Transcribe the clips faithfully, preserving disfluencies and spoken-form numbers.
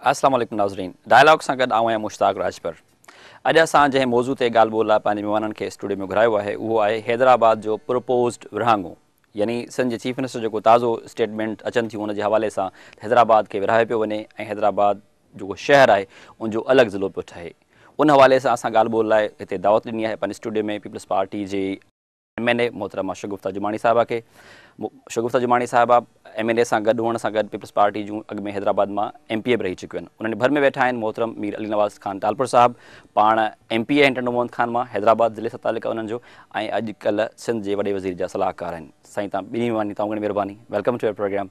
अस्सलाम वालेकुम नाज़रीन, डायलॉग सां गॾु आऊं आहियां मुश्ताक राजपर। अॼु असां जंहिं मौज़ू ते ॻाल्हि ॿोल लाइ पंहिंजे महिमाननि खे स्टूडियो में घुरायो आहे उहो आहे हैदराबाद जो प्रपोज़्ड विरहाङो, यानी सिंध जे चीफ मिनिस्टर जेको ताज़ो स्टेटमेंट अचनि थियूं उन जे हवाले सां हैदराबाद खे विरहायो पियो वञे ऐं हैदराबाद जेको शहर आहे उनजो अलॻि ज़िलो पियो ठहे। उन हवाले सां असां ॻाल्हि ॿोल लाइ हिते दावत ॾिनी आहे पंहिंजे स्टूडियो में पीपल्स पार्टी जे एम एन ए मोहतरमा शगुफ्ता जुमानी साहिबा खे। शगुफ्ता जुमानी साहिबा एम एन ए सां गॾु हुअण सां गॾु पीपल्स पार्टी जूं अॻु में हैदराबाद मां एम पी ए बि रही चुकियूं आहिनि। उन्हनि भर में वेठा आहिनि मोहतरम मीर अली नवाज़ ख़ान तालपुर साहिबु, पाण एम पी ए आहिनि टंडो मोहन खान मां, हैदराबाद ज़िले सां तालुक़ु उन्हनि जो, ऐं अॼुकल्ह सिंध जे वॾे वज़ीर जा सलाहकार आहिनि। साईं तव्हां ॿिन्ही महिरबानी, तव्हां घणी महिरबानी, वेलकम टू योर प्रोग्राम।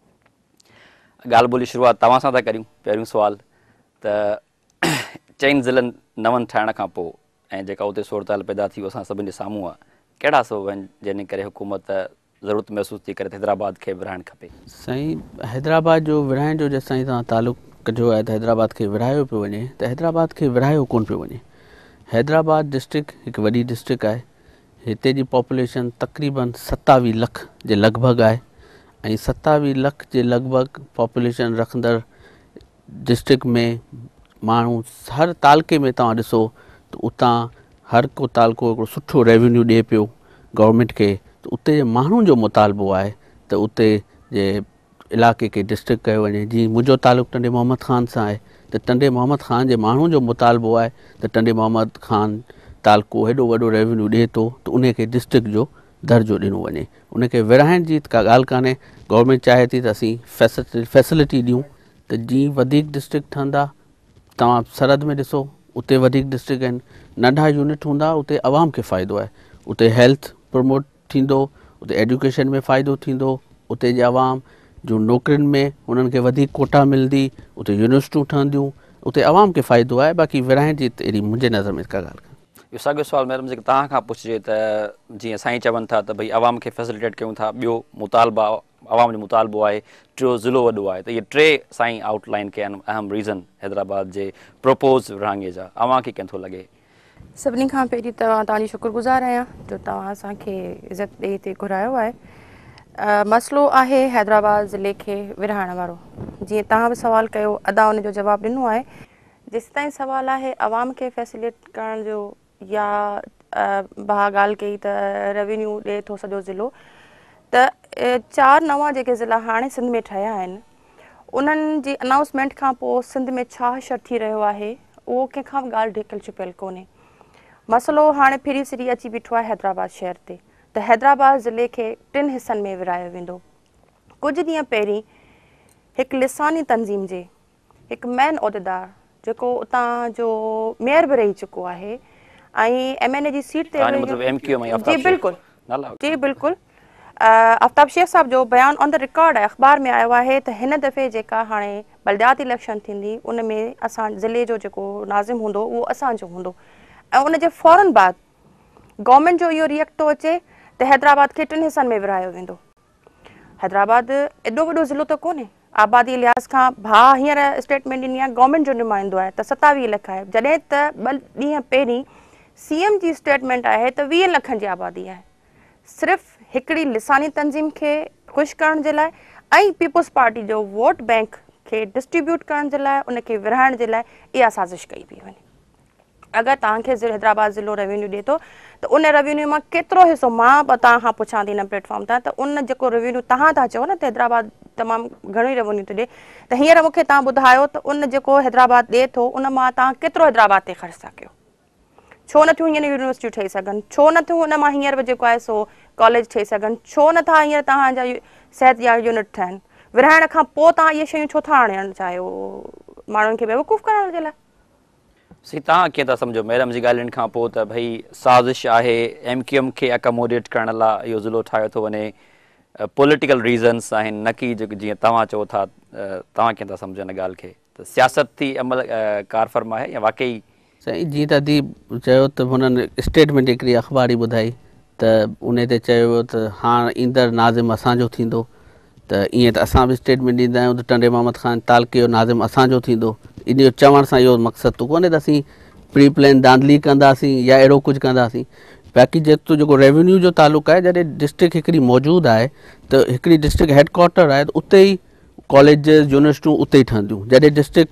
ॻाल्हि ॿोली शुरूआति तव्हां सां था करियूं। पहिरियों सुवालु त चइनि ज़िलनि नवनि ठाहिण खां पोइ ऐं जेका उते सूरत पैदा थी असां सभिनि जे साम्हूं आहे, कहिड़ा सबब आहिनि जंहिं करे हुकूमत ज़रूरत महसूस थी करे हैदराबाद खे विरहाइणु खपे? साईं, हैदराबाद जो विरहाइण जो जेसि ताईं तव्हां तालुक़ु कजो आहे त हैदराबाद खे विरहायो पियो वञे, त हैदराबाद खे विरहायो कोन पियो वञे। हैदराबाद डिस्ट्रिक्ट हिकु वॾी डिस्ट्रिक्ट आहे। हिते जी पॉपुलेशन तक़रीबन सतावीह लख जे लॻभॻि आहे ऐं सतावीह लख जे लॻभॻि पॉपुलेशन रखंदड़ डिस्ट्रिक्ट में माण्हू हर तालुके में तव्हां ॾिसो त उतां हर को तालुको हिकिड़ो सुठो रेवेन्यू ॾिए पियो गवर्नमेंट खे, त उते जे माण्हुनि जो मुतालबो आहे त उते जे इलाइक़े खे डिस्ट्रिक्ट कयो वञे। जीअं मुंहिंजो तालुक़ु टंडे मोहम्मद ख़ान सां आहे, त टंडे मोहम्मद ख़ान जे माण्हुनि जो मुतालबो आहे त टंडे मोहम्मद ख़ान तालुको हेॾो वॾो रेवेन्यू ॾिए थो त उनखे डिस्ट्रिक्ट जो दर्जो ॾिनो वञे। उनखे विरहाइण जी का ॻाल्हि कान्हे। गवर्नमेंट चाहे थी त असीं फैसिलिटी फैसिलिटी ॾियूं त जीअं वधीक डिस्ट्रिक्ट ठहंदा, तव्हां सरहद में ॾिसो उते वधीक डिस्ट्रिक्ट आहिनि, नंढा यूनिट हूंदा उते आवाम खे फ़ाइदो आहे, उते हेल्थ प्रमोट थींदो, उते एजुकेशन में फ़ाइदो थींदो, उते जे आवाम जूं नौकरियुनि में उन्हनि खे वधीक कोटा मिलंदी, उते यूनिवर्सिटियूं ठहंदियूं, उते आवाम खे फ़ाइदो आहे। बाक़ी विरहाइण जी त अहिड़ी मुंहिंजे नज़र में का ॻाल्हि कान्हे। इहो साॻियो सुवालु मैडम जेको तव्हां खां पुछिजे त जीअं साईं चवनि था त भई आवाम खे फैसिलिटेट कयूं था, ॿियो मुतालबा आवाम जो मुतालबो आहे, टियों ज़िलो वॾो आहे, त इहे टे साईं आउटलाइन कया आहिनि अहम रीज़न हैदराबाद जे प्रपोज़ विरहाङे जा। अव्हांखे कीअं थो लॻे? सभिनी खां पहिरीं त तव्हांजी शुक्रगुज़ार आहियां जो तव्हां असांखे इज़त ॾेई हिते घुरायो आहे। मसइलो आहे हैदराबाद ज़िले खे विरहाइण वारो। जीअं तव्हां बि सुवालु कयो, अदा उन जो जवाबु ॾिनो आहे। जेसि ताईं सुवालु आहे आवाम खे फैसिलिट करण जो या भा ॻाल्हि कई त रेवेन्यू ॾिए थो सॼो ज़िलो, त चारि नवां जेके ज़िला हाणे सिंध में ठहिया आहिनि उन्हनि जी अनाउंसमेंट खां पोइ सिंध में छा शर थी रहियो आहे उहो कंहिंखां बि ॻाल्हि ढिकल छुपियल कोन्हे। मसइलो हाणे फिरी सिरी अची बीठो आहे हैदराबाद शहर ते, त हैदराबाद ज़िले खे टिनि हिसनि में विरायो वेंदो। कुझु ॾींहं पहिरीं हिकु लिसानी तंज़ीम जे हिकु मेन उहिदेदार जेको उतां जो मेयर बि रही चुको आहे ऐं एम एन ए जी सीट ते, जी बिल्कुलु जी बिल्कुलु, आफ्ताब शेख साहब जो बयानु ऑन द रिकॉर्ड आहे, अख़बार में आयो आहे त हिन दफ़े जेका हाणे बलदियाती इलेक्शन थींदी उन में असां ज़िले जो जेको नाज़िम हूंदो उहो असांजो हूंदो ऐं उनजे फ़ौरन बाद गवर्नमेंट जो इहो रिएक्ट थो अचे त हैदराबाद खे टिनि हिसनि में विरहायो वेंदो। हैदराबाद एॾो वॾो ज़िलो त कोन्हे, आबादी लिहाज़ खां भा हींअर स्टेटमेंट ॾिनी आहे, गवर्नमेंट जो नुमाइंदो आहे त सतावीह लख आहे, जॾहिं त ॿ ॾींहं पहिरीं सी एम जी स्टेटमेंट आहे त वीह लखनि जी आबादी आहे। सिर्फ़ु हिकिड़ी लिसानी तंज़ीम खे ख़ुशि करण जे लाइ ऐं पीपल्स पार्टी जो वोट बैंक खे डिस्ट्रीब्यूट करण जे लाइ, उनखे विरहाइण जे लाइ इहा साज़िश कई पई वञे। अगरि तव्हांखे हैदराबाद ज़िलो रेवेन्यू ॾिए थो त उन रेवेन्यू मां केतिरो हिसो, मां बि तव्हां खां पुछां थी हिन प्लेटफॉर्म तां, त उन जेको रेवेन्यू तव्हां था चओ न त हैदराबाद तमामु घणो ई रेवेन्यू थो ॾिए, त हींअर मूंखे तव्हां ॿुधायो त उन जेको हैदराबाद ॾिए थो उन मां तव्हां केतिरो हैदराबाद ते ख़र्चु था कयो? छो नथियूं हींअर यूनिवर्सिटियूं ठही सघनि? छो नथियूं उन मां हींअर बि जेको आहे सो कॉलेज ठही सघनि? छो नथा हींअर तव्हांजा सिहत जा यूनिट ठहनि? विरहाइण खां पोइ तव्हां इहे शयूं छो था आणणु चाहियो माण्हुनि खे बेवकूफ़ करण जे लाइ? सी तव्हां कीअं था सम्झो मैडम जी ॻाल्हियुनि खां पोइ त भई साज़िश आहे, एम क्यू एम खे अकोमोडेट करण लाइ इहो ज़िलो ठाहियो थो वञे, पॉलिटिकल रीज़न्स आहिनि, न की जेको जीअं तव्हां चओ था, तव्हां कीअं था सम्झो हिन ॻाल्हि खे? त सियासत थी अमल कार फर्म आहे या वाकई? साईं, जीअं त अदीब चयो त हुननि स्टेटमेंट हिकिड़ी अख़बारी ॿुधाई त उन ते चयो वियो त हाणे ईंदड़ नाज़िम असांजो थींदो, त ईअं त असां बि स्टेटमेंट ॾींदा आहियूं त टंडे मोहम्मद ख़ान तालुके जो नाज़िम असांजो थींदो। इन जो चवण सां इहो मक़सदु त कोन्हे त असीं प्री प्लान धांधली कंदासीं या अहिड़ो कुझु कंदासीं। बाक़ी जेतिरो जेको रेवेन्यू जो तालुक़ु आहे, जॾहिं डिस्ट्रिक्ट हिकिड़ी मौजूदु आहे त हिकिड़ी डिस्ट्रिक्ट हेडक्वार्टर आहे त उते ई कॉलेज यूनिवर्सिटियूं उते ई ठहंदियूं। जॾहिं डिस्ट्रिक्ट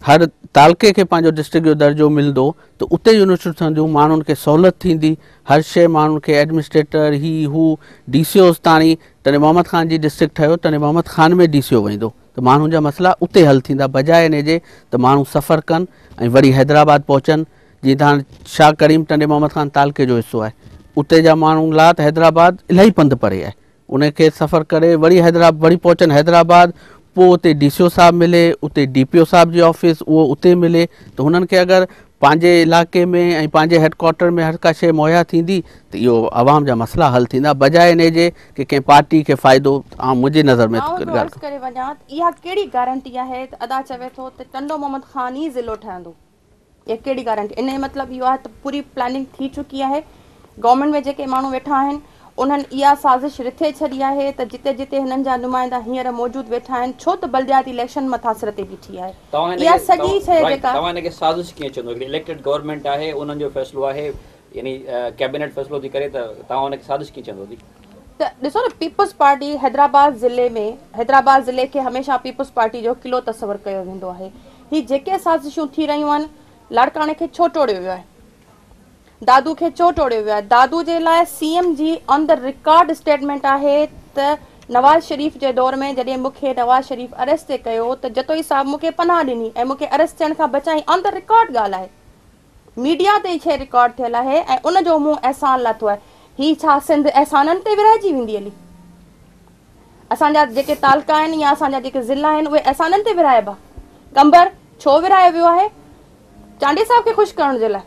हर तालके खे पंहिंजो डिस्ट्रिक्ट जो दर्जो मिलंदो त उते यूनिवर्सिटियूं ठहंदियूं, माण्हुनि खे सहूलियत थींदी, हर शइ माण्हुनि खे एडमिनिस्ट्रेटर ही हू डी सी ओस ताणी। तॾहिं मोहम्मद ख़ान जी डिस्ट्रिक्ट ठहियो, तॾहिं मोहम्मद ख़ान में डी सी ओ वेंदो त माण्हुनि जा मसइला उते हल थींदा, बजाए इन जे त माण्हू सफ़र कनि ऐं वरी हैदराबाद पहुचनि। जीअं त हाणे शाह करीम तॾहिं मोहम्मद ख़ान तालके जो हिसो आहे, उते जा माण्हू ला त हैदराबाद इलाही पंधु परे आहे, उनखे सफ़र करे वरी हैदराबाद वरी पहुचनि हैदराबाद, पोइ उते डी सी ओ साहब मिले, उते डी पी ओ साहब जी ऑफिस उहो उते मिले। त हुननि खे अगरि पंहिंजे इलाइक़े में ऐं पंहिंजे हेडक्वार्टर में हर का शइ मुहैया थींदी त इहो आवाम जा मसइला हल थींदा, बजाए इन जे की कंहिं पार्टी खे फ़ाइदो। ऐं मुंहिंजी नज़र में करे वञा इहा कहिड़ी गारंटी आहे त अदा चवे थो त टंडो मोहम्मद ख़ान ई ज़िलो ठहंदो, इहा कहिड़ी गारंटी? इन जो मतिलबु इहो आहे त पूरी प्लानिंग थी चुकी आहे, गवर्नमेंट में जेके माण्हू वेठा आहिनि उन्हनि इहा साज़िश रिथे छॾी आहे त जिते जिते हिननि जा नुमाइंदा हींअर मौजूदु वेठा आहिनि, छो त बलदियाती इलेक्शन मथां सिर ते बीठी आहे। इहा सॼी शइ जेका तव्हां हिनखे साज़िश कीअं चवंदो? हिकिड़ी इलेक्टेड गवर्नमेंट आहे, उन्हनि जो फ़ैसिलो आहे, यानी कैबिनेट फ़ैसिलो थी करे, त तव्हां हुनखे साज़िश कीअं चवंदो? त ॾिसो न, पीपल्स पार्टी हैदराबाद ज़िले में हैदराबाद ज़िले खे हमेशह पीपल्स पार्टी जो किलो तस्वर कयो वेंदो आहे। ही जेके साज़िशूं थी रहियूं आहिनि, लाड़काणे खे छो टोड़ियो वियो आहे, दादू खे छो टोड़ियो वियो आहे? दादू जे लाइ सी एम जी ऑन द रिकॉर्ड स्टेटमेंट आहे त नवाज़ शरीफ़ जे दौर में जॾहिं मूंखे नवाज़ शरीफ़ अरेस्ट कयो त जतोई साहब मूंखे पनाह ॾिनी ऐं मूंखे अरेस्ट थियण खां बचाई। ऑन द रिकॉर्ड ॻाल्हि आहे, मीडिया ते शइ रिकॉर्ड थियल आहे ऐं उनजो मुंहुं अहसान लाथो आहे। ही छा सिंध अहसाननि ते विरहाइजी वेंदी हली? असांजा जेके तालका आहिनि या असांजा जेके ज़िला आहिनि उहे अहसाननि ते विरहाइबा? कंबर छो विरहायो वियो आहे? चांडे साहब खे ख़ुशि करण जे लाइ।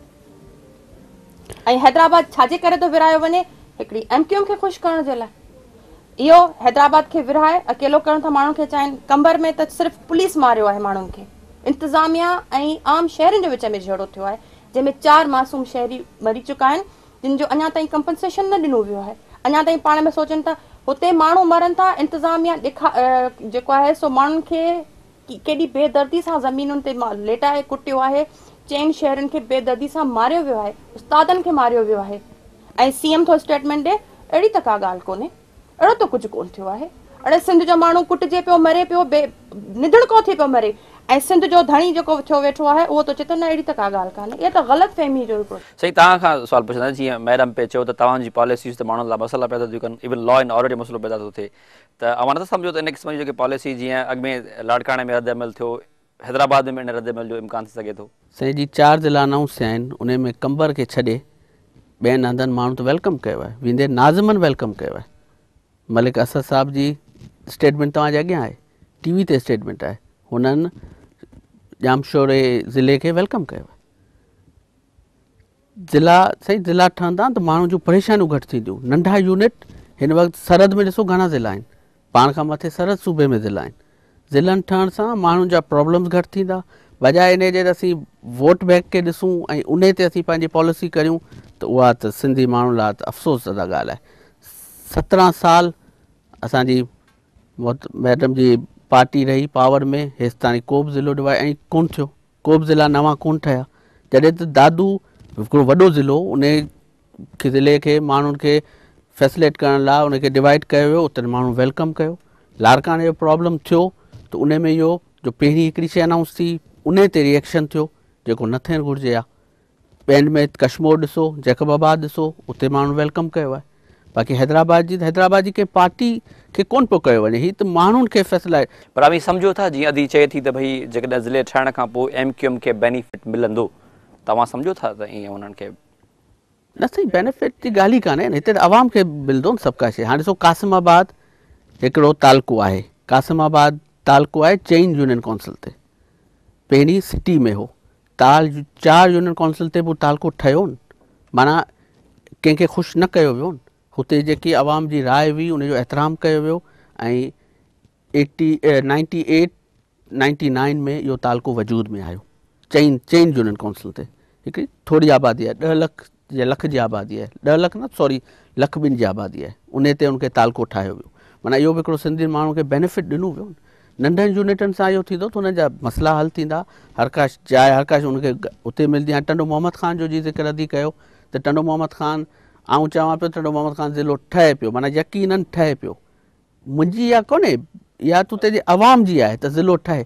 ऐं हैदराबाद छाजे करे थो विरहायो वञे? हिकिड़ी एम क्यू एम खे ख़ुशि करण जे लाइ। इहो हैदराबाद खे विरहाए अकेलो करण था माण्हुनि खे चाहिनि। कंबर में त सिर्फ़ु पुलिस मारियो आहे माण्हुनि खे, इंतिज़ामिया ऐं आम शहरनि जे विच में झगड़ो थियो आहे, जंहिंमें चारि मासूम शहरी मरी चुका आहिनि, जिन जो अञा ताईं कंपनसेशन न ॾिनो वियो आहे। अञा ताईं पाण में सोचनि था, हुते माण्हू मरनि था, इंतिज़ामिया ॾेखा जेको आहे सो माण्हुनि खे केॾी बेदर्दी सां ज़मीनुनि ते लेटाए कुटियो आहे, चइनि शहरनि खे बेदर्दी सां मारियो वियो आहे, उस्तादनि खे मारियो वियो आहे, ऐं सी एम थो स्टेटमेंट ॾे। अहिड़ी त का ॻाल्हि कोन्हे, अहिड़ो त कुझु कोन्ह थियो आहे। अड़े सिंध जो माण्हू कुटिजे पियो, मरे पियो, बे निधड़ को थी पियो मरे, ऐं सिंध जो धणी जेको थियो वेठो आहे उहो थो चए थो न अहिड़ी त का ॻाल्हि कान्हे। इहा त ग़लति फहमी जो हिकिड़ो। सही, तव्हां खां सुवाल पुछंदा, जीअं मैडम पे चयो त तव्हांजी पॉलिसीज़ त माण्हुनि लाइ मसइला पैदा थियूं कनि, इवन लॉ एंड ऑर्डर जो मसइलो पैदा थो थिए, त अवां नथा सम्झो त इन क़िस्म जी जेकी पॉलिसी जीअं अॻु में लाड़काणे में रद्द अमल थियो, हैदराबाद में रद्द अमल जो इम्कान थी सघे थो? साईं जी चारि ज़िला अनाउंस थिया आहिनि, उन में कंबर खे छॾे ॿियनि हंधनि माण्हू त वेलकम कयो आहे, वेंदे नाज़िमनि वेलकम कयो आहे। मलिक असद साहब जी स्टेटमेंट तव्हांजे अॻियां आहे, टी वी ते स्टेटमेंट आहे, हुननि जामशोरे ज़िले खे वेलकम कयो आहे। ज़िला साईं ज़िला ठहंदा त माण्हुनि जूं परेशानियूं घटि थींदियूं। नंढा यूनिट हिन वक़्तु सरहद में ॾिसो घणा ज़िला आहिनि, पाण खां मथे सरहद सूबे में ज़िला आहिनि। ज़िलनि ठहण सां माण्हुनि जा प्रॉब्लम्स घटि थींदा, बजाए इन जे त असीं वोट बैंक खे ॾिसूं ऐं उन ते असीं पंहिंजी पॉलिसी करियूं त उहा त सिंधी माण्हुनि लाइ त अफ़सोस ज़दा ॻाल्हि आहे। सत्रहं साल असांजी मैडम जी पार्टी रही पावर में, हेसि ताईं को बि ज़िलो डिवाइड ऐं कोन्ह थियो, को बि ज़िला नवां कोन्ह ठहिया। जॾहिं त दादू हिकिड़ो वॾो ज़िलो, उन ज़िले खे माण्हुनि खे फैसिलेट करण लाइ उनखे डिवाइड कयो वियो, उते माण्हू वेलकम कयो। लाड़काणे जो प्रॉब्लम थियो त उन में इहो जो पहिरीं हिकिड़ी शइ अनाउंस थी, उन ते रिएक्शन थियो जेको न थियणु घुरिजे आहे। ॿियनि में कश्मीर ॾिसो, जैकबाबाद ॾिसो, उते माण्हू वेलकम कयो आहे। बाक़ी हैदराबाद जी हैदराबाद जी कंहिं पार्टी खे कोन्ह पियो कयो वञे, हीअ त माण्हुनि खे फैसिलाइट। पर अभी सम्झो था, जीअं अदी चए थी त भई जेकॾहिं ज़िले ठहण खां पोइ एम क्यू एम खे बेनिफिट मिलंदो, तव्हां सम्झो था त ईअं उन्हनि खे? न साईं, बेनिफिट जी ॻाल्हि ई कान्हे न, हिते त आवाम खे मिलंदो न सभु का शइ। हाणे ॾिसो कासिमाबाद हिकिड़ो तालको आहे, कासिमाबाद तालको आहे चइनि यूनियन काउंसिल ते, पहिरीं सिटी में हो, ताल चारि यूनियन काउंसिल ते पोइ तालको ठहियो न, माना कंहिंखे ख़ुशि न कयो वियो न। हुते जेकी आवाम जी राय हुई उनजो एतिराम कयो वियो ऐं eighty ninety eight ninety nine में इहो तालको वजूद में आयो, चइनि चइनि यूनियन काउंसिल ते। हिकिड़ी थोरी आबादी आहे, ॾह लख या लख जी आबादी आहे, ॾह लख न सॉरी लख ॿिनि जी आबादी आहे, उन ते उनखे तालको ठाहियो वियो। माना इहो बि हिकिड़ो सिंधी माण्हू खे बेनिफिट ॾिनो वियो न। नंढनि यूनिटनि सां इहो थींदो त हुननि जा मसइला हल थींदा, हर का जाइ हर का उनखे उते मिलंदी। हाणे टंडो मोहम्मद ख़ान जो जी ज़िक्र अदी कयो त टंडो मोहम्मद ख़ान, आउं चवां पियो टंडो मोहम्मद ख़ान ज़िलो ठहे पियो, माना यकीनन ठहे पियो। मुंहिंजी इहा कोन्हे, इहा त उते जे अवाम जी आहे त ज़िलो ठहे।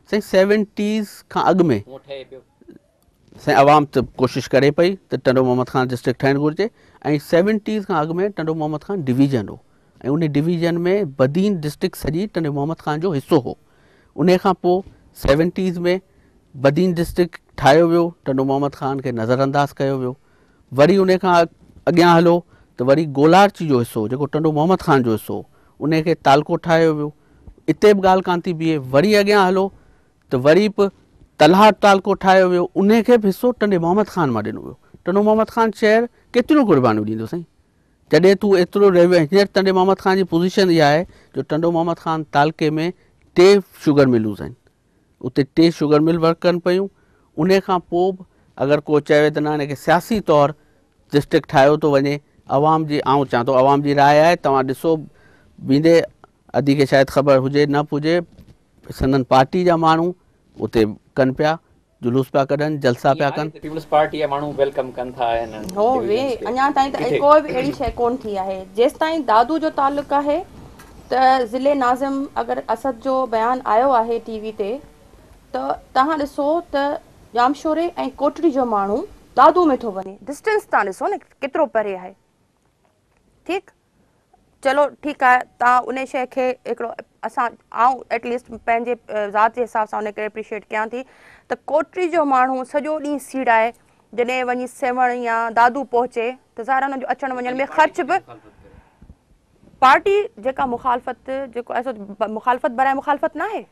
साईं सेवनटीज़ खां अॻु में साईं आवाम त कोशिशि करे पई त टंडो मोहम्मद ख़ान डिस्ट्रिक्ट ठहिणु घुरिजे ऐं सेवनटीज़ खां अॻु में टंडो मोहम्मद ख़ान डिवीज़न हो ऐं उन डिवीज़न में बदीन डिस्ट्रिक्ट सॼी टंडो मोहम्मद ख़ान जो हिसो हो। उन खां पोइ सेवनटीज़ में बदीन डिस्ट्रिक्ट ठाहियो वियो, टंडो मोहम्मद ख़ान खे नज़रअंदाज़ कयो वियो। वरी उन खां अॻियां हलो त वरी गोलारची जो हिसो जेको टंडो मोहम्मद ख़ान जो हिसो उन खे तालको ठाहियो वियो। इते बि ॻाल्हि कान थी बीहे, वरी अॻियां हलो त वरी बि तलहा तालको ठाहियो वियो, उन खे बि हिसो टंडे मोहम्मद ख़ान मां ॾिनो वियो। टंडो मोहम्मद ख़ान शहर केतिरियूं क़ुर्बानियूं ॾींदो साईं, जॾहिं तूं एतिरो रेवे हींअर टंडे मोहम्मद ख़ान जी पोज़ीशन इहा आहे जो टंडो मोहम्मद ख़ान तालके में टे शुगर मिलूं आहिनि, उते टे शुगर मिल वर्क कनि पियूं। उन खां पोइ बि अगरि को चवे त न हिनखे सियासी तौरु डिस्ट्रिक्ट ठाहियो थो वञे, आवाम जी आउं चवां थो आवाम जी राय आहे, तव्हां ॾिसो वेंदे अधी खे शायदि ख़बर हुजे न हुजे, संदन पार्टी जा माण्हू उते कनि पिया, जुलूस पिया कढनि, जलसा पिया कनि। पीपल्स पार्टी जा माण्हू वेलकम कनि था हिननि हो वे अञा ताईं त कोई बि अहिड़ी शइ कोन थी आहे। जेसि ताईं दादू जो तालुक़ु आहे त ज़िले नाज़िम अगरि असद जो बयानु आयो आहे टीवी ते त तव्हां ॾिसो त जामशोरे ऐं कोटड़ी जो माण्हू दादू में थो वञे। डिस्टेंस तव्हां ॾिसो न केतिरो परे आहे। ठीकु, चलो ठीकु आहे, तव्हां उन शइ खे हिकिड़ो असां आऊं एटलीस्ट पंहिंजे ज़ात जे हिसाब सां उनखे एप्रिशिएट कयां थी त कोटड़ी जो माण्हू सॼो ॾींहुं सीड़ाए जॾहिं वञी सेवण या दादू पहुचे त ज़ाहिर हुनजो अचण वञण में ख़र्च बि पार्टी जेका मुखालफ़त जेको ऐसो मुखालफ़त बराए मुखालफ़त न आहे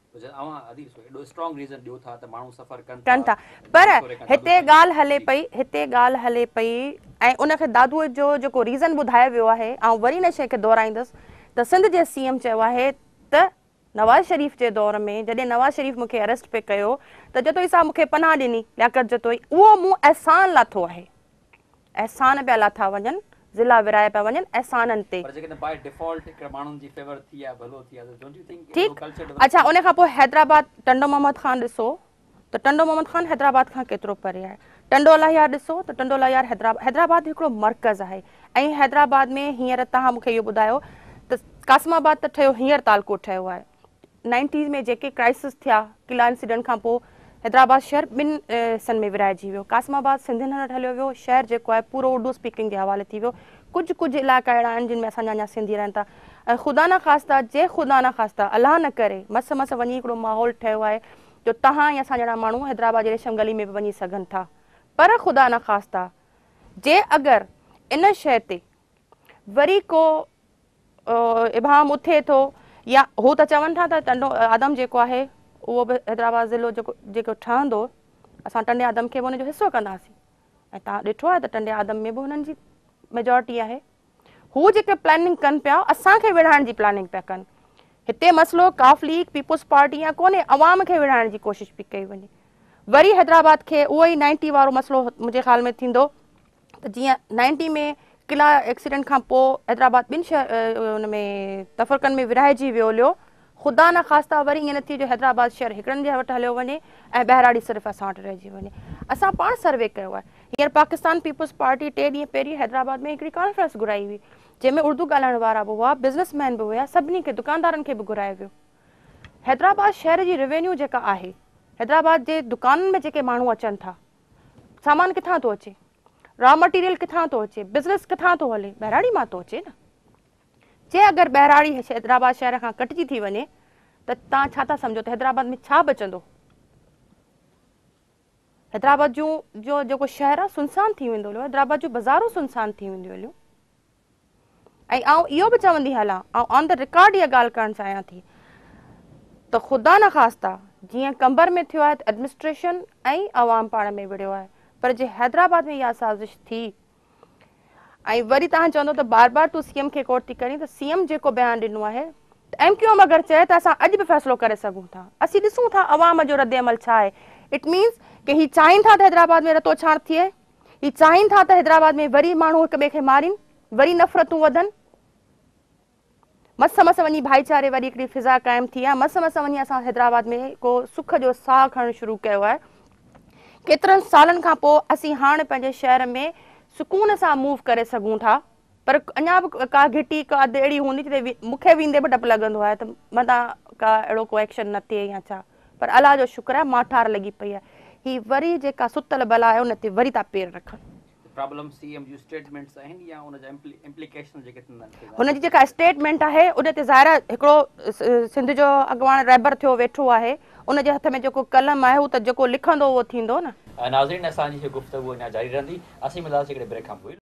कनि था, पर हिते ॻाल्हि हले पई हिते ॻाल्हि हले पई ऐं उनखे दादूअ जो जेको रीज़न ॿुधायो वियो आहे, ऐं वरी हिन शइ खे दोहराईंदसि त सिंध जे सी एम चयो आहे त नवाज़ शरीफ़ जे दौर में जॾहिं नवाज़ शरीफ़ मूंखे अरेस्ट पे कयो त जतोई सां मूंखे पनाह ॾिनी लियाकत जतोई, उहो मूं अहसान लाथो आहे, अहसान पिया लाथा वञनि, ज़िला विराए पिया वञनि अहसाननि ते। ठीकु, अच्छा उन खां पोइ हैदराबाद टंडो मोहम्मद ख़ान ॾिसो त टंडो मोहम्मद ख़ान हैदराबाद खां केतिरो परे आहे। टंडो लहियार ॾिसो त टंडो लहियार हैदराबाद हैदराबाद हिकिड़ो मर्कज़ आहे ऐं हैदराबाद में हींअर तव्हां मूंखे इहो ॿुधायो त कासमाबाद त ठहियो हींअर तालको ठहियो आहे। नाइंटीज़ में जेके क्राइसिस थिया किला इंसिडेंट खां पोइ हैदराबाद शहर ॿिनि हिसनि में विराइजी वियो। कासमाबाद सिंधियुनि हंधि हलियो वियो, शहर जेको आहे पूरो उर्दू स्पीकिंग जे हवाले थी वियो। कुझु कुझु इलाइक़ा अहिड़ा आहिनि जिन में असांजा अञा सिंधी रहनि था ऐं ख़ुदा न ख़ास्ता जे ख़ुदा न ख़ास्ता अलाह न करे मस मस वञी हिकिड़ो माहौल ठहियो आहे जो तव्हां या असां जहिड़ा माण्हू हैदराबाद जे रेशम गली में बि वञी सघनि था। पर ख़ुदा न ख़ास्ता जे अगरि इन शइ ते वरी को इबाम उथे थो या हू त चवनि था त टंडो आदम जेको आहे उहो बि हैदराबाद ज़िलो जेको जेको ठहंदो असां टंडे आदम खे बि हुनजो हिसो कंदासीं ऐं तव्हां ॾिठो आहे त टंडे आदम में बि हुननि जी मेजॉरिटी आहे। हू जेके प्लानिंग कनि पिया असांखे विढ़ाइण जी प्लानिंग पिया कनि। हिते मसइलो काफ लीग पीपुल्स पार्टी या कोन्हे, अवाम खे विढ़ाइण जी कोशिशि पई कई वञे। वरी हैदराबाद खे उहो ई नाइंटी वारो मसइलो मुंहिंजे ख़्याल में थींदो त जीअं नाइंटी में किला एक्सीडेंट खां पोइ हैदराबाद ॿिनि शहर हुन में तफ़रकनि में विराइजी वियो हुयो। ख़ुदा न ख़ास्ता वरी ईअं न थिए जो हैदराबाद शहर हिकिड़नि जे वटि हलियो वञे ऐं ॿाहिराड़ी सिर्फ़ु असां वटि रहिजी वञे। असां पाण सर्वे कयो आहे। हींअर पाकिस्तान पीपुल्स पार्टी टे ॾींहं पहिरीं हैदराबाद में हिकिड़ी कॉन्फ्रेंस घुराई हुई जंहिंमें उर्दू ॻाल्हाइण वारा बि हुआ, बिज़नेसमैन बि हुआ, सभिनी खे दुकानदारनि खे बि घुरायो वियो। हैदराबाद शहर जी रेवेन्यू जेका आहे, हैदराबाद जे दुकाननि में जेके माण्हू अचनि था, सामान किथां थो अचे, रॉ मटीरियल किथां थो अचे, बिज़नेस किथां थो हले, ॿाहिराड़ी मां थो अचे न। जे अगरि ॿाहिराड़ी हैदराबाद शहर खां कटिजी थी वञे त तव्हां छा था सम्झो त हैदराबाद में छा बचंदो? हैदराबाद जूं जो जेको शहर आहे सुनसान थी वेंदो हुयो, हैदराबाद जूं बाज़ारूं सुनसान थी वेंदियूं हुयूं। ऐं आउं इहो बि चवंदी हलां, ऐं ऑन द रिकॉर्ड इहा ॻाल्हि करणु चाहियां थी त ख़ुदा न ख़ास्ता जीअं कंबर में थियो आहे त एडमिनिस्ट्रेशन ऐं अवाम पाण में विढ़ियो आहे, पर जे हैदराबाद में इहा साज़िश थी ऐं वरी तव्हां चवंदो त बार बार तूं सीएम खे कोट थी करीं, त सीएम जेको बयानु ॾिनो आहे त एम क्यू एम अगरि चए त असां अॼु बि फ़ैसिलो करे सघूं था। असीं ॾिसूं था अवाम जो रद्द अमल छा आहे। इट मीन्स की हीअ चाहिनि था त हैदराबाद में रतो छाण थिए, हीअ चाहिनि था त हैदराबाद में वरी माण्हू हिक ॿिए खे मारीनि, वरी नफ़रतूं वधनि। मस मस वञी भाईचारे वारी हिकिड़ी फिज़ा क़ाइमु थी आहे। मस मस वञी असां हैदराबाद में को सुख जो साह खणणु शुरू कयो आहे। केतिरनि सालनि खां पोइ असीं हाणे पंहिंजे शहर में सुकून सां मूव करे सघूं था, पर अञा बि का घिटी का अहिड़ी हूंदी जिते मूंखे वेंदे बि डपु लॻंदो आहे त मथां का अहिड़ो को एक्शन न थिए या छा। पर अलाह जो शुक्र आहे माठार लॻी पई आहे। ही वरी जेका सुतल बला आहे उन ते वरी था पेर रखनि। हुनजी जेका स्टेटमेंट आहे उन ते ज़ाहिर हिकिड़ो सिंध जो अॻवान रहिबर थियो वेठो आहे, उनजे हथ में जेको कलम आहे हू त जेको लिखंदो उहो थींदो न। नाज़रीन, असांजी गुफ़्तगू अञा जारी रहंदी। असीं मिलंदासीं हिकिड़े ब्रेक खां पोइ।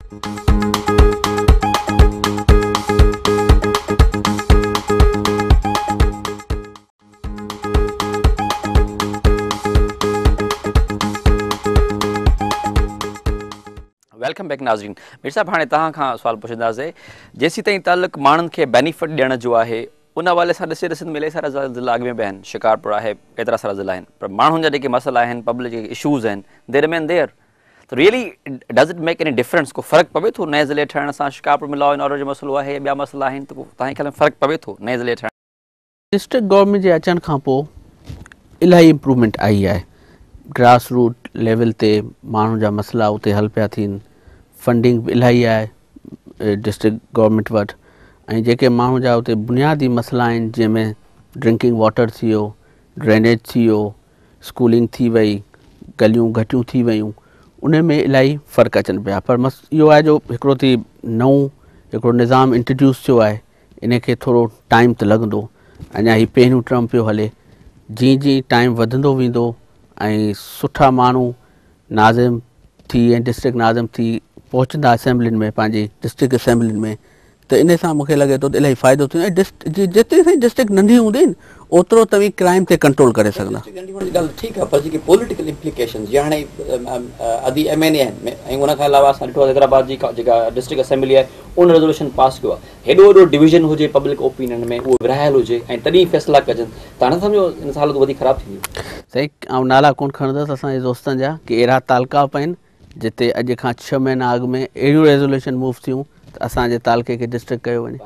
वेलकम बैक नाज़रीन। मीर साहब, हाणे तव्हां खां सुवाल पुछंदासीं, जेसीं ताईं तालुक माण्हुनि खे बेनिफिट ॾियण जो आहे उन हवाले सां ॾिसे ॾिसंदे मिले सारा ज़िला अॻ में बि आहिनि, शिकारपुर आहे, एतिरा सारा ज़िला आहिनि, पर माण्हुनि जा जेके मसइला आहिनि, पब्लिक जेके इशूज़ आहिनि, दे रिमेन देयर। त really does it make any difference? को फ़र्क़ु पवे थो नए ज़िले ठहण सां? शिकारपुर में लॉ एंड ऑर्डर जो मसइलो आहे या ॿिया मसइला आहिनि, त तव्हांजे ख़्याल में फ़र्क़ु पवे थो नए ज़िले ठहण? डिस्ट्रिक्ट गवर्नमेंट जे अचण खां पोइ इलाही इम्प्रूवमेंट आई आहे। ग्रास रूट लेवल ते माण्हुनि जा मसइला उते हल पिया थियनि, फंडिंग बि इलाही आहे डिस्ट्रिक्ट गवर्नमेंट वटि, ऐं जेके माण्हू जा उते बुनियादी मसइला आहिनि जंहिंमें ड्रिंकिंग वाटर थी वियो, ड्रेनेज थी वियो, स्कूलिंग थी वई, गलियूं घटियूं थी वियूं, उन में इलाही फ़र्क़ु अचनि पिया। पर मस इहो आहे जो हिकिड़ो थी नओं हिकिड़ो निज़ाम इंट्रोड्यूस थियो आहे, इन खे थोरो टाइम त लॻंदो। अञा ही पहिरियों टर्म पियो हले, जीअं जीअं टाइम वधंदो वेंदो ऐं सुठा माण्हू नाज़िम थी ऐं डिस्ट्रिक्ट नाज़िम थी पहुचंदा असेंबलियुनि में, पंहिंजी डिस्ट्रिक्ट असेंबलियुनि में, त इन सां मूंखे लॻे थो त इलाही फ़ाइदो थींदो। ऐं डिस्ट जेतिरी ताईं डिस्ट्रिक्ट नंढी हूंदी न ओतिरो तव्हीं क्राइम ते कंट्रोल करे सघंदा। ॻाल्हि ठीकु आहे, पर जेके पॉलिटिकल इम्प्लीकेशन्स या हाणे अदी एम एन ए आहिनि, ऐं उनखां अलावा असां ॾिठो हैदराबाद जी जेका डिस्ट्रिक्ट असेंबली आहे उन रेज़ोल्यूशन पास कयो आहे। हेॾो वॾो डिविजन हुजे पब्लिक ओपिनियन में, उहो विरहायल हुजे ऐं तॾहिं फ़ैसिला कजनि, तव्हां न सम्झो इन सां हालत वधीक ख़राबु थींदी? सही, ऐं नाला कोन खणंदुसि असांजे दोस्तनि जा की अहिड़ा तालका आहिनि जिते अॼु खां छह महीना अॻु में अहिड़ियूं रेज़ोल्यूशन मूव थियूं त असांजे तालके खे डिस्ट्रिक्ट कयो वञे।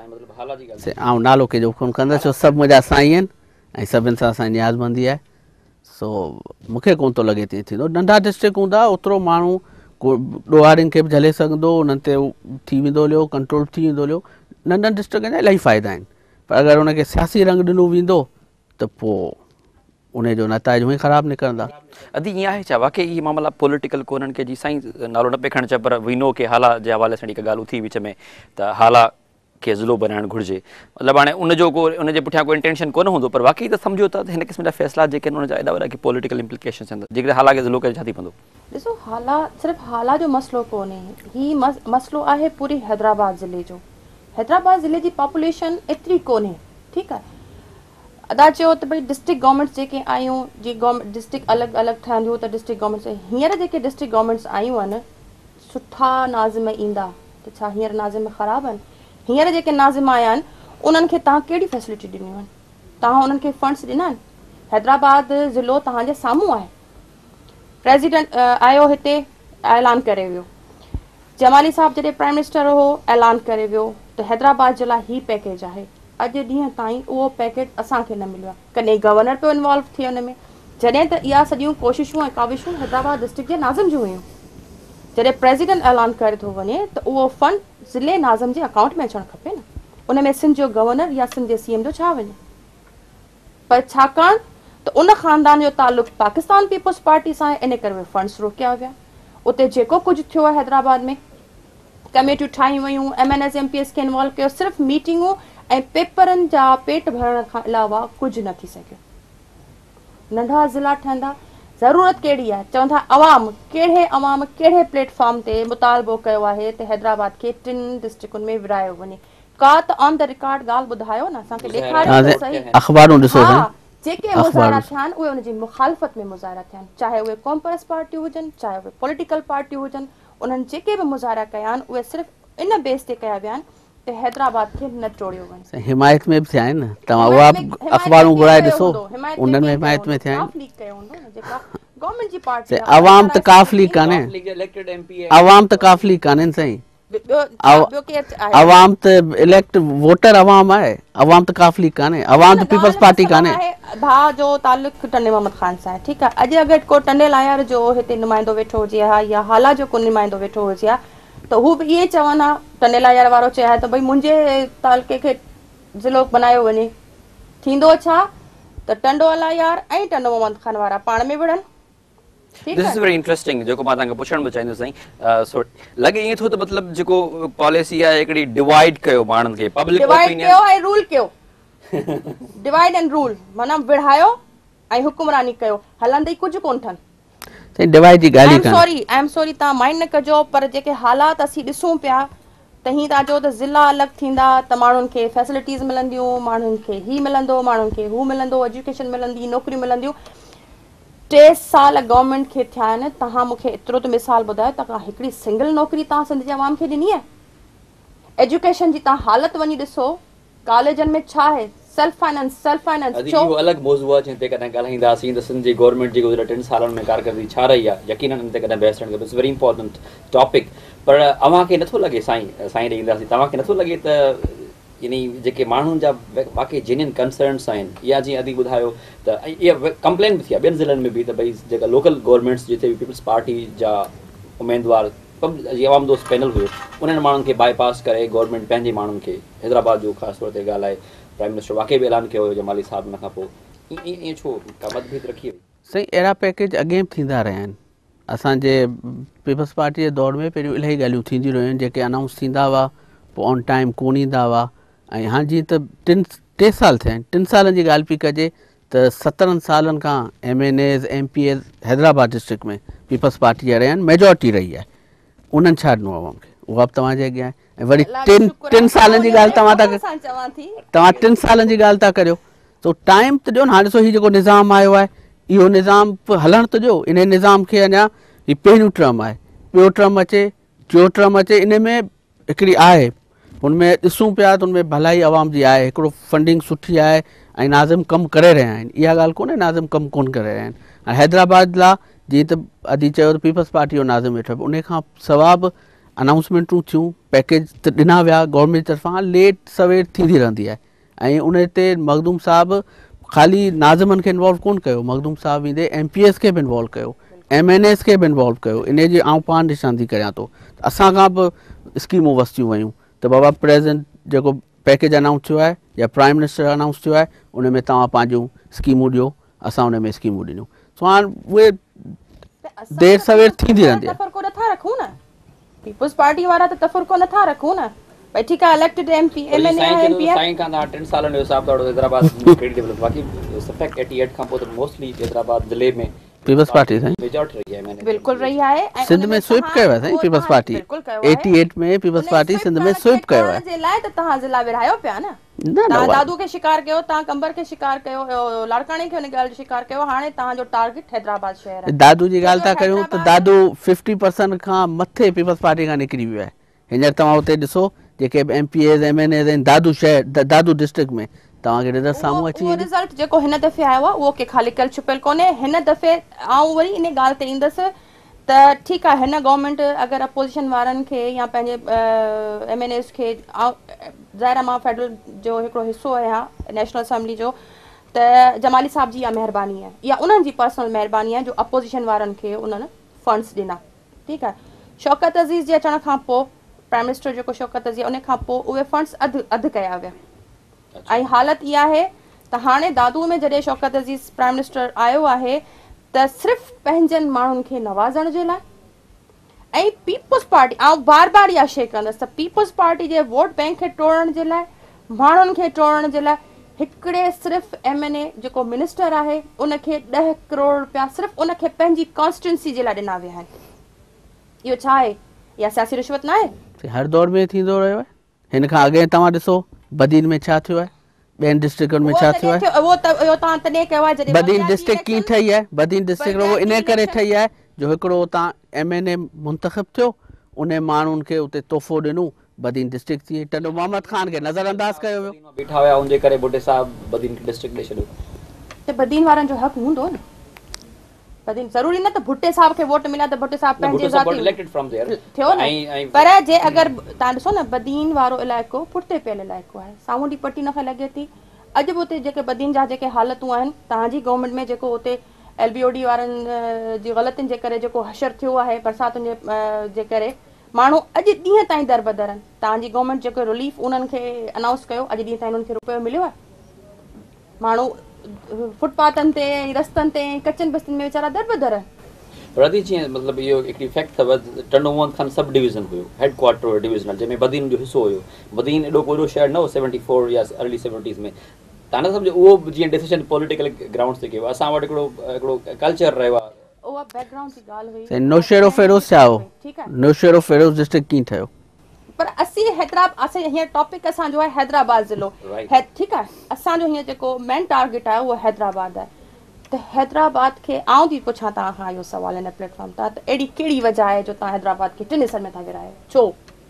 ऐं नालो कंहिंजो कोन कंदुसि, छो सभु मुंहिंजा साईं आहिनि ऐं सभिनि सां असांजी नियाज़बंदी आहे। सो मूंखे कोन थो लॻे तीअं थींदो। नंढा डिस्ट्रिक्ट हूंदा ओतिरो माण्हू को ॾोहारियुनि खे बि झले सघंदो, उन्हनि ते थी वेंदो हलियो, कंट्रोल थी वेंदो हलियो। नंढनि डिस्ट्रिक्टनि जा इलाही फ़ाइदा आहिनि, पर अगरि उनखे सियासी रंग ॾिनो वेंदो त पोइ उनजो नताइज उहे ख़राबु निकिरंदा। अदी ईअं आहे छा वाकई इहे मामला पॉलिटिकल कोन्हनि के? जी साईं नालो न पे खणण छा, पर वीनो के हाला जे हवाले सां हिकु ॻाल्हि उथी विच में त हाला खे ज़िलो बनाइणु घुरिजे, मतिलबु हाणे उनजो को उनजे पुठियां कोई इंटेंशन कोन हूंदो, पर वाकई त सम्झो था त हिन क़िस्म जा फ़ैसिला जेके आहिनि उनजा एॾा वॾा की पॉलिटिकल इम्प्लीकेशन्स आहिनि, जेकॾहिं हाला खे ज़िलो करे छा थी पवंदो? ॾिसो, हाला सिर्फ़ु हाला जो मसइलो कोन्हे, ही मसइलो आहे पूरी हैदराबाद ज़िले जो। हैदराबाद ज़िले जी पॉपुलेशन एतिरी कोन्हे, ठीकु आहे। अदा चयो त भई डिस्ट्रिक्ट गवर्नमेंट्स जेके आयूं, जी गवर्नमेंट डिस्ट्रिक्ट अलॻि अलॻि ठहंदियूं त डिस्ट्रिक्ट गवर्नमेंट्स, हींअर जेके डिस्ट्रिक्ट गवर्नमेंट्स आयूं आहिनि सुठा नाज़िम ईंदा त छा हींअर नाज़िम ख़राबु आहिनि? हींअर जेके नाज़िम आया आहिनि उन्हनि खे तव्हां कहिड़ी फैसिलिटी ॾिनियूं आहिनि? तव्हां उन्हनि खे फंड्स ॾिना आहिनि? हैदराबाद ज़िलो तव्हांजे साम्हूं आहे। प्रेसिडेंट आयो हिते, ऐलान करे वियो, जमाली साहब जॾहिं प्राइम मिनिस्टर हो ऐलान करे वियो त हैदराबाद जे लाइ ही पैकेज आहे। अॼु ॾींहं ताईं उहो पैकेज असांखे न मिलियो आहे। कॾहिं गवर्नर पियो इन्वॉल्व थिए हुन में, जॾहिं त इहा सॼियूं कोशिशूं ऐं काविशूं हैदराबाद डिस्ट्रिक्ट जे नाज़िम जूं हुयूं। जॾहिं प्रेसिडेंट ऐलान करे थो वञे त उहो फंड ज़िले नाज़िम जे अकाउंट में अचणु खपे न। उन में सिंध जो गवर्नर या सिंध जे सी एम जो छा वञे? पर छाकाणि त उन ख़ानदान जो तालुक पाकिस्तान पीपुल्स पार्टी सां आहे, इन करे उहे फंड्स रोकिया विया। उते जेको कुझु थियो आहे हैदराबाद में, कमेटियूं ठाहियूं वयूं, M N S M P S खे इन्वॉल्व कयो, सिर्फ़ु मीटिंगूं ऐं पेपरनि जा पेट भरण खां अलावा कुझु न थी सघियो। नंढा ज़िला ठहंदा, ज़रूरत कहिड़ी आहे? चवंदा अवाम, कहिड़े अवाम कहिड़े प्लेटफॉर्म ते मुतालबो कयो आहे त हैदराबाद खे टिनि डिस्ट्रिक्टुनि में विरायो वञे? का त ऑन द रिकॉर्ड ॻाल्हि ॿुधायो न, असांखे ॾेखारियो सही। अख़बारूं ॾिसो, जेके मुज़ाहिरा थिया आहिनि उहे उनजी मुखालफ़त में मुज़ाहिरा थिया आहिनि, चाहे उहे कॉम्प्रेस पार्टियूं हुजनि, चाहे उहे पॉलिटिकल पार्टियूं हुजनि। उन्हनि जेके बि मुज़ाहिरा कया आहिनि उहे सिर्फ़ु इन बेस ते कया विया आहिनि त हैदराबाद खे न टोड़ियो वञे। हिमायत में बि थिया आहिनि न, तव्हां उहा अख़बारूं घुराए ॾिसो, उन्हनि में हिमायत में थिया आहिनि। गवर्नमेंट जी पार्टी अवाम त काफ़िली कान्हे, अवाम त काफ़िली कान्हनि साईं, अवाम त इलेक्ट वोटर अवाम आहे, अवाम त काफ़िली कान्हे, अवाम त पीपल्स पार्टी कान्हे। भाउ जो तालुक टंडे मोहम्मद ख़ान सां आहे, ठीकु आहे। अॼु अगरि को टंडे लायर जो हिते नुमाइंदो वेठो हुजे हा, या हाला जो को नुमाइंदो वेठो हुजे हा, त हू बि इहे चवनि हा, टंडे लायर वारो चए हा त भई मुंहिंजे तालके खे ज़िलो बनायो वञे। थींदो छा त टंडो अला यार ऐं टंडो मोहम्मद खान वारा पाण में विढ़नि. दिस इज़ वेरी इंटरेस्टिंग जेको मां तव्हांखे पुछणु बि चाहींदुसि साईं. सो लॻे ईअं थो त मतिलबु जेको पॉलिसी आहे हिकिड़ी डिवाइड कयो माण्हुनि खे पब्लिक डिवाइड ओपिनियन कयो ऐं रूल कयो. डिवाइड एंड रूल माना विढ़ायो ऐं हुकुमरानी कयो. हलंदे कुझु कोन अथनि. साईं डिवाइड जी ॻाल्हि आई ई एम कान्हे. सॉरी आई एम सॉरी तव्हां माइंड न कजो पर जेके हालात असीं ॾिसूं पिया त हीअं था चओ त ज़िला अलॻि थींदा त माण्हुनि खे फैसिलिटीज़ मिलंदियूं, माण्हुनि खे ही मिलंदो, माण्हुनि खे हू मिलंदो, एजुकेशन मिलंदी, नौकिरियूं मिलंदियूं. टे साल गवर्नमेंट खे थिया आहिनि. तव्हां मूंखे एतिरो त मिसाल ॿुधायो तव्हां हिकिड़ी सिंगल नौकिरी तव्हां सिंध जे आवाम खे ॾिनी आहे. एजुकेशन जी तव्हां हालत वञी ॾिसो कॉलेजनि में छा आहे सेल्फ फाइनेंस सेल्फ फाइनेंस अॼु इहो अलॻि मौज़ू आहे जंहिं ते कॾहिं ॻाल्हाईंदासीं त सिंध जी गवर्नमेंट जी गुज़िरियल टिनि सालनि में कारकर्दगी छा रही आहे. यकीनन हिन ते कॾहिं बहस थियणु खपे. It's very important topic. पर अव्हांखे नथो लॻे साईं साईं ॾे ईंदासीं तव्हांखे नथो लॻे त यानी जेके माण्हुनि जा बाक़ी जेन्युइन कंसर्न्स आहिनि या जीअं अदी ॿुधायो त इहा कंप्लेन बि थी आहे ॿियनि ज़िलनि में बि त भई जेका लोकल गवर्नमेंट्स जिते बि पीपल्स पार्टी जा उमेदवार जीअं अवाम दोस्त पैनल हुयो उन्हनि माण्हुनि खे बाईपास करे गवर्नमेंट पंहिंजे माण्हुनि खे हैदराबाद जो ख़ासि तौर ते ॻाल्हाए प्राइम मिनिस्टर वाक़ई बि ऐलान कयो हुयो जमाली साहिब हुन खां पोइ ईअं छो का मतभेद रखी वई. साईं अहिड़ा पैकेज अॻे बि थींदा रहिया आहिनि. असांजे पीपल्स पार्टी जे दौर में पहिरियों इलाही ॻाल्हियूं थींदियूं रहियूं आहिनि जेके अनाउंस थींदा हुआ पोइ ऑन टाइम कोन ईंदा हुआ. ऐं हाणे जीअं त टिनि टे साल थिया आहिनि टिनि सालनि जी ॻाल्हि पई कजे त सतरहनि सालनि खां M N As M P As Hyderabad district में पीपल्स पार्टी जा रहिया आहिनि. मेजॉरिटी रही आहे. उन्हनि छा ॾिनो अवाम खे उहा बि तव्हांजे अॻियां आहे. ऐं वरी टिनि टिनि सालनि जी ॻाल्हि तव्हां था तव्हां टिनि सालनि जी ॻाल्हि था करियो त टाइम त ॾियो न. हाणे ॾिसो हीउ जेको निज़ाम आयो आहे इहो निज़ाम हलणु त ॾियो. इन निज़ाम खे अञा हीउ पहिरियों टर्म आहे. ॿियो टर्म अचे टियों टर्म अचे. इन में हिकिड़ी आहे हुनमें ॾिसूं पिया त हुनमें भलाई अवाम जी आहे. हिकिड़ो फंडिंग सुठी आहे ऐं नाज़िम कमु करे रहिया आहिनि. इहा ॻाल्हि कोन्हे नाज़िम कमु कोन करे रहिया आहिनि. ऐं हैदराबाद लाइ जीअं त अदी चयो त पीपल्स पार्टी जो नाज़िम वेठो उन खां सवाइ बि अनाउंसमेंटूं थियूं पैकेज त ॾिना विया गवर्नमेंट जी तरफ़ां. लेट सवेर थींदी रहंदी आहे. ऐं उन ते मखदूम साहिबु ख़ाली नाज़िमनि खे इन्वॉल्व कोन कयो. मखदूम साहिबु ईंदे एम पी एस खे बि इन्वॉल्व कयो एम एन एस खे बि इन्वॉल्व कयो. इन जी आउं पाण निशानदी करियां थो. असां खां बि स्कीमूं वसियूं वयूं त बाबा प्रेज़ेंट जेको पैकेज अनाउंस थियो आहे या प्राइम मिनिस्टर अनाउंस थियो आहे उन में तव्हां पंहिंजूं स्कीमूं ॾियो. असां उन में स्कीमूं ॾिनियूं. सो हाणे उहे देर सवेर थींदी रहंदी आहे. तफ़रको नथा रखूं न. पीपल्स पार्टी वारा त तफ़रको नथा रखूं न. भई ठीकु आहे elected M P M N A M P साईं खां तव्हां टिनि सालनि जो हिसाब ॾाढो हैदराबाद कहिड़ी डेवलप बाक़ी सफ़ेक्ट एटी एट खां पोइ त मोस्टली हैदराबाद ज़िले में पीपल्स पार्टी साईं मेजॉरिटी रही आहे. बिल्कुलु रही आहे. सिंध में स्वीप कयो आहे साईं पीपल्स पार्टी. एटी एट में पीपल्स पार्टी सिंध में स्वीप कयो आहे. जे लाइ त तव्हां ज़िला विरहायो पिया न. तव्हां दादू खे शिकार कयो तव्हां कंबर खे शिकार कयो लाड़काणे खे हुन ॻाल्हि जो शिकार कयो. हाणे तव्हांजो टारगेट हैदराबाद शहर आहे. दादू जी ॻाल्हि था करियूं त दादू फिफ्टी परसेंट खां मथे पीपल्स पार्टी खां निकिरी वियो आहे. हींअर तव्हां हुते ॾिसो जेके बि M P As M N As आहिनि दादू शहर दादू डिस्ट्रिक्ट में तव्हांखे रिज़ल्ट साम्हूं अची वेंदो. रिज़ल्ट जेको हिन दफ़े आयो आहे उहो के ख़ाली कल छुपियल कोन्हे. हिन दफ़े आउं वरी इन ॻाल्हि ते ईंदसि त ठीकु आहे हिन गवर्नमेंट अगरि अपोज़िशन वारनि खे या पंहिंजे एम एन एस खे ज़ाहिर मां फेडरल जो हिकिड़ो हिसो आहियां नेशनल असेंबली जो त जमाली साहिब जी इहा महिरबानी आहे. इहा उन्हनि जी पर्सनल महिरबानी आहे जो अपोज़िशन वारनि खे उन्हनि फंड्स ॾिना. ठीकु आहे. शौकत अज़ीज़ जे अचण खां पोइ प्राइम मिनिस्टर जेको शौकत अज़ीज़ उन खां पोइ उहे फंड्स अधु अधु कया विया. ऐं हालत इहा आहे त हाणे दादू में जॾहिं शौकत अज़ीज़ प्राइम मिनिस्टर आयो आहे त सिर्फ़ु पंहिंजनि माण्हुनि खे नवाज़ण जे लाइ ऐं पीपल्स पार्टी ऐं बार बार इहा शइ कंदसि त पीपल्स पार्टी जे वोट बैंक खे टोड़ण जे लाइ माण्हुनि खे टोड़ण जे लाइ हिकिड़े सिर्फ़ु एम एन ए जेको मिनिस्टर आहे उनखे ॾह करोड़ रुपया सिर्फ़ु उनखे पंहिंजी कॉन्स्टिट्यूंसी जे लाइ ॾिना विया आहिनि. इहो छा आहे? इहा सियासी रिश्वत न आहे? हर दौर में थींदो रहियो आहे. हिन खां अॻे तव्हां ॾिसो बदीन में छा थियो आहे ॿियनि डिस्ट्रिक्टनि में छा थियो आहे. बदीन डिस्ट्रिक्ट कीअं ठही आहे? बदीन डिस्ट्रिक्ट उहो इन करे ठही आहे जो हिकिड़ो उतां एम एन ए मुंतख़िब थियो उन माण्हुनि खे उते तोहफ़ो ॾिनो बदीन डिस्ट्रिक्ट थी. टंडो मोहम्मद खान खे नज़रअंदाज़ कयो वियो. बीठा हुया उनजे करे बुड्ढे साहब बदीन डिस्ट्रिक्ट ॾेई छॾियो. त बदीन वारनि जो हक़ हूंदो न. बदीन ज़रूरी न त भुट्टे साहब खे वोट मिलिया त भुट्टे साहब पंहिंजे थियो न. पर जे अगरि तव्हां ॾिसो न बदीन वारो इलाइक़ो पुठिते पियल इलाइक़ो आहे. साम्हूं ॾी पटी नखे लॻे थी. अॼु बि उते जेके बदीन जा जेके हालतूं आहिनि तव्हांजी गवर्नमेंट में जेको उते एल बी ओ डी वारनि जी ग़लतियुनि जे करे जेको हशर थियो आहे बरसातुनि जे करे माण्हू अॼु ॾींहं ताईं दर बदर आहिनि. तव्हांजी गवर्नमेंट जेको रिलीफ उन्हनि खे अनाउंस कयो अॼु ॾींहं ताईं उन्हनि खे रुपयो मिलियो आहे. माण्हू फुटपाथनि ते रस्तनि ते कचनि बस्तियुनि में वीचारा दर बदर राधी जीअं मतिलबु इहो हिकिड़ी फैक्ट अथव टंडो मोहम्मद खान सब डिवीज़न हुयो हेड क्वार्टर डिवीज़नल जंहिंमें बदीन जो हिसो हुयो बदीन एॾो वॾो शहर न हो सेवनटी फोर या अर्ली सेवनटीज़ में तव्हां न सम्झो उहो जीअं डिसीजन पॉलिटिकल ग्राउंड्स ते कयो असां वटि हिकिड़ो हिकिड़ो कल्चर रहियो आहे उहा बैकग्राउंड जी ॻाल्हि हुई नौशेरो फेरोज़ छा हो नौशेरो फेरोज़ डिस्ट्रिक्ट कीअं ठहियो पर असीं हैदराबाद असां हींअर टॉपिक असांजो आहे हैदराबाद ज़िलो ठीकु आहे असांजो हींअर जेको मेन टारगेट आहे उहो हैदराबाद आहे त हैदराबाद खे आउं थी पुछां तव्हां खां इहो सुवालु हिन प्लेटफॉर्म तां त अहिड़ी कहिड़ी वजह आहे जो तव्हां हैदराबाद खे टिनि हिसनि में था विरायो छो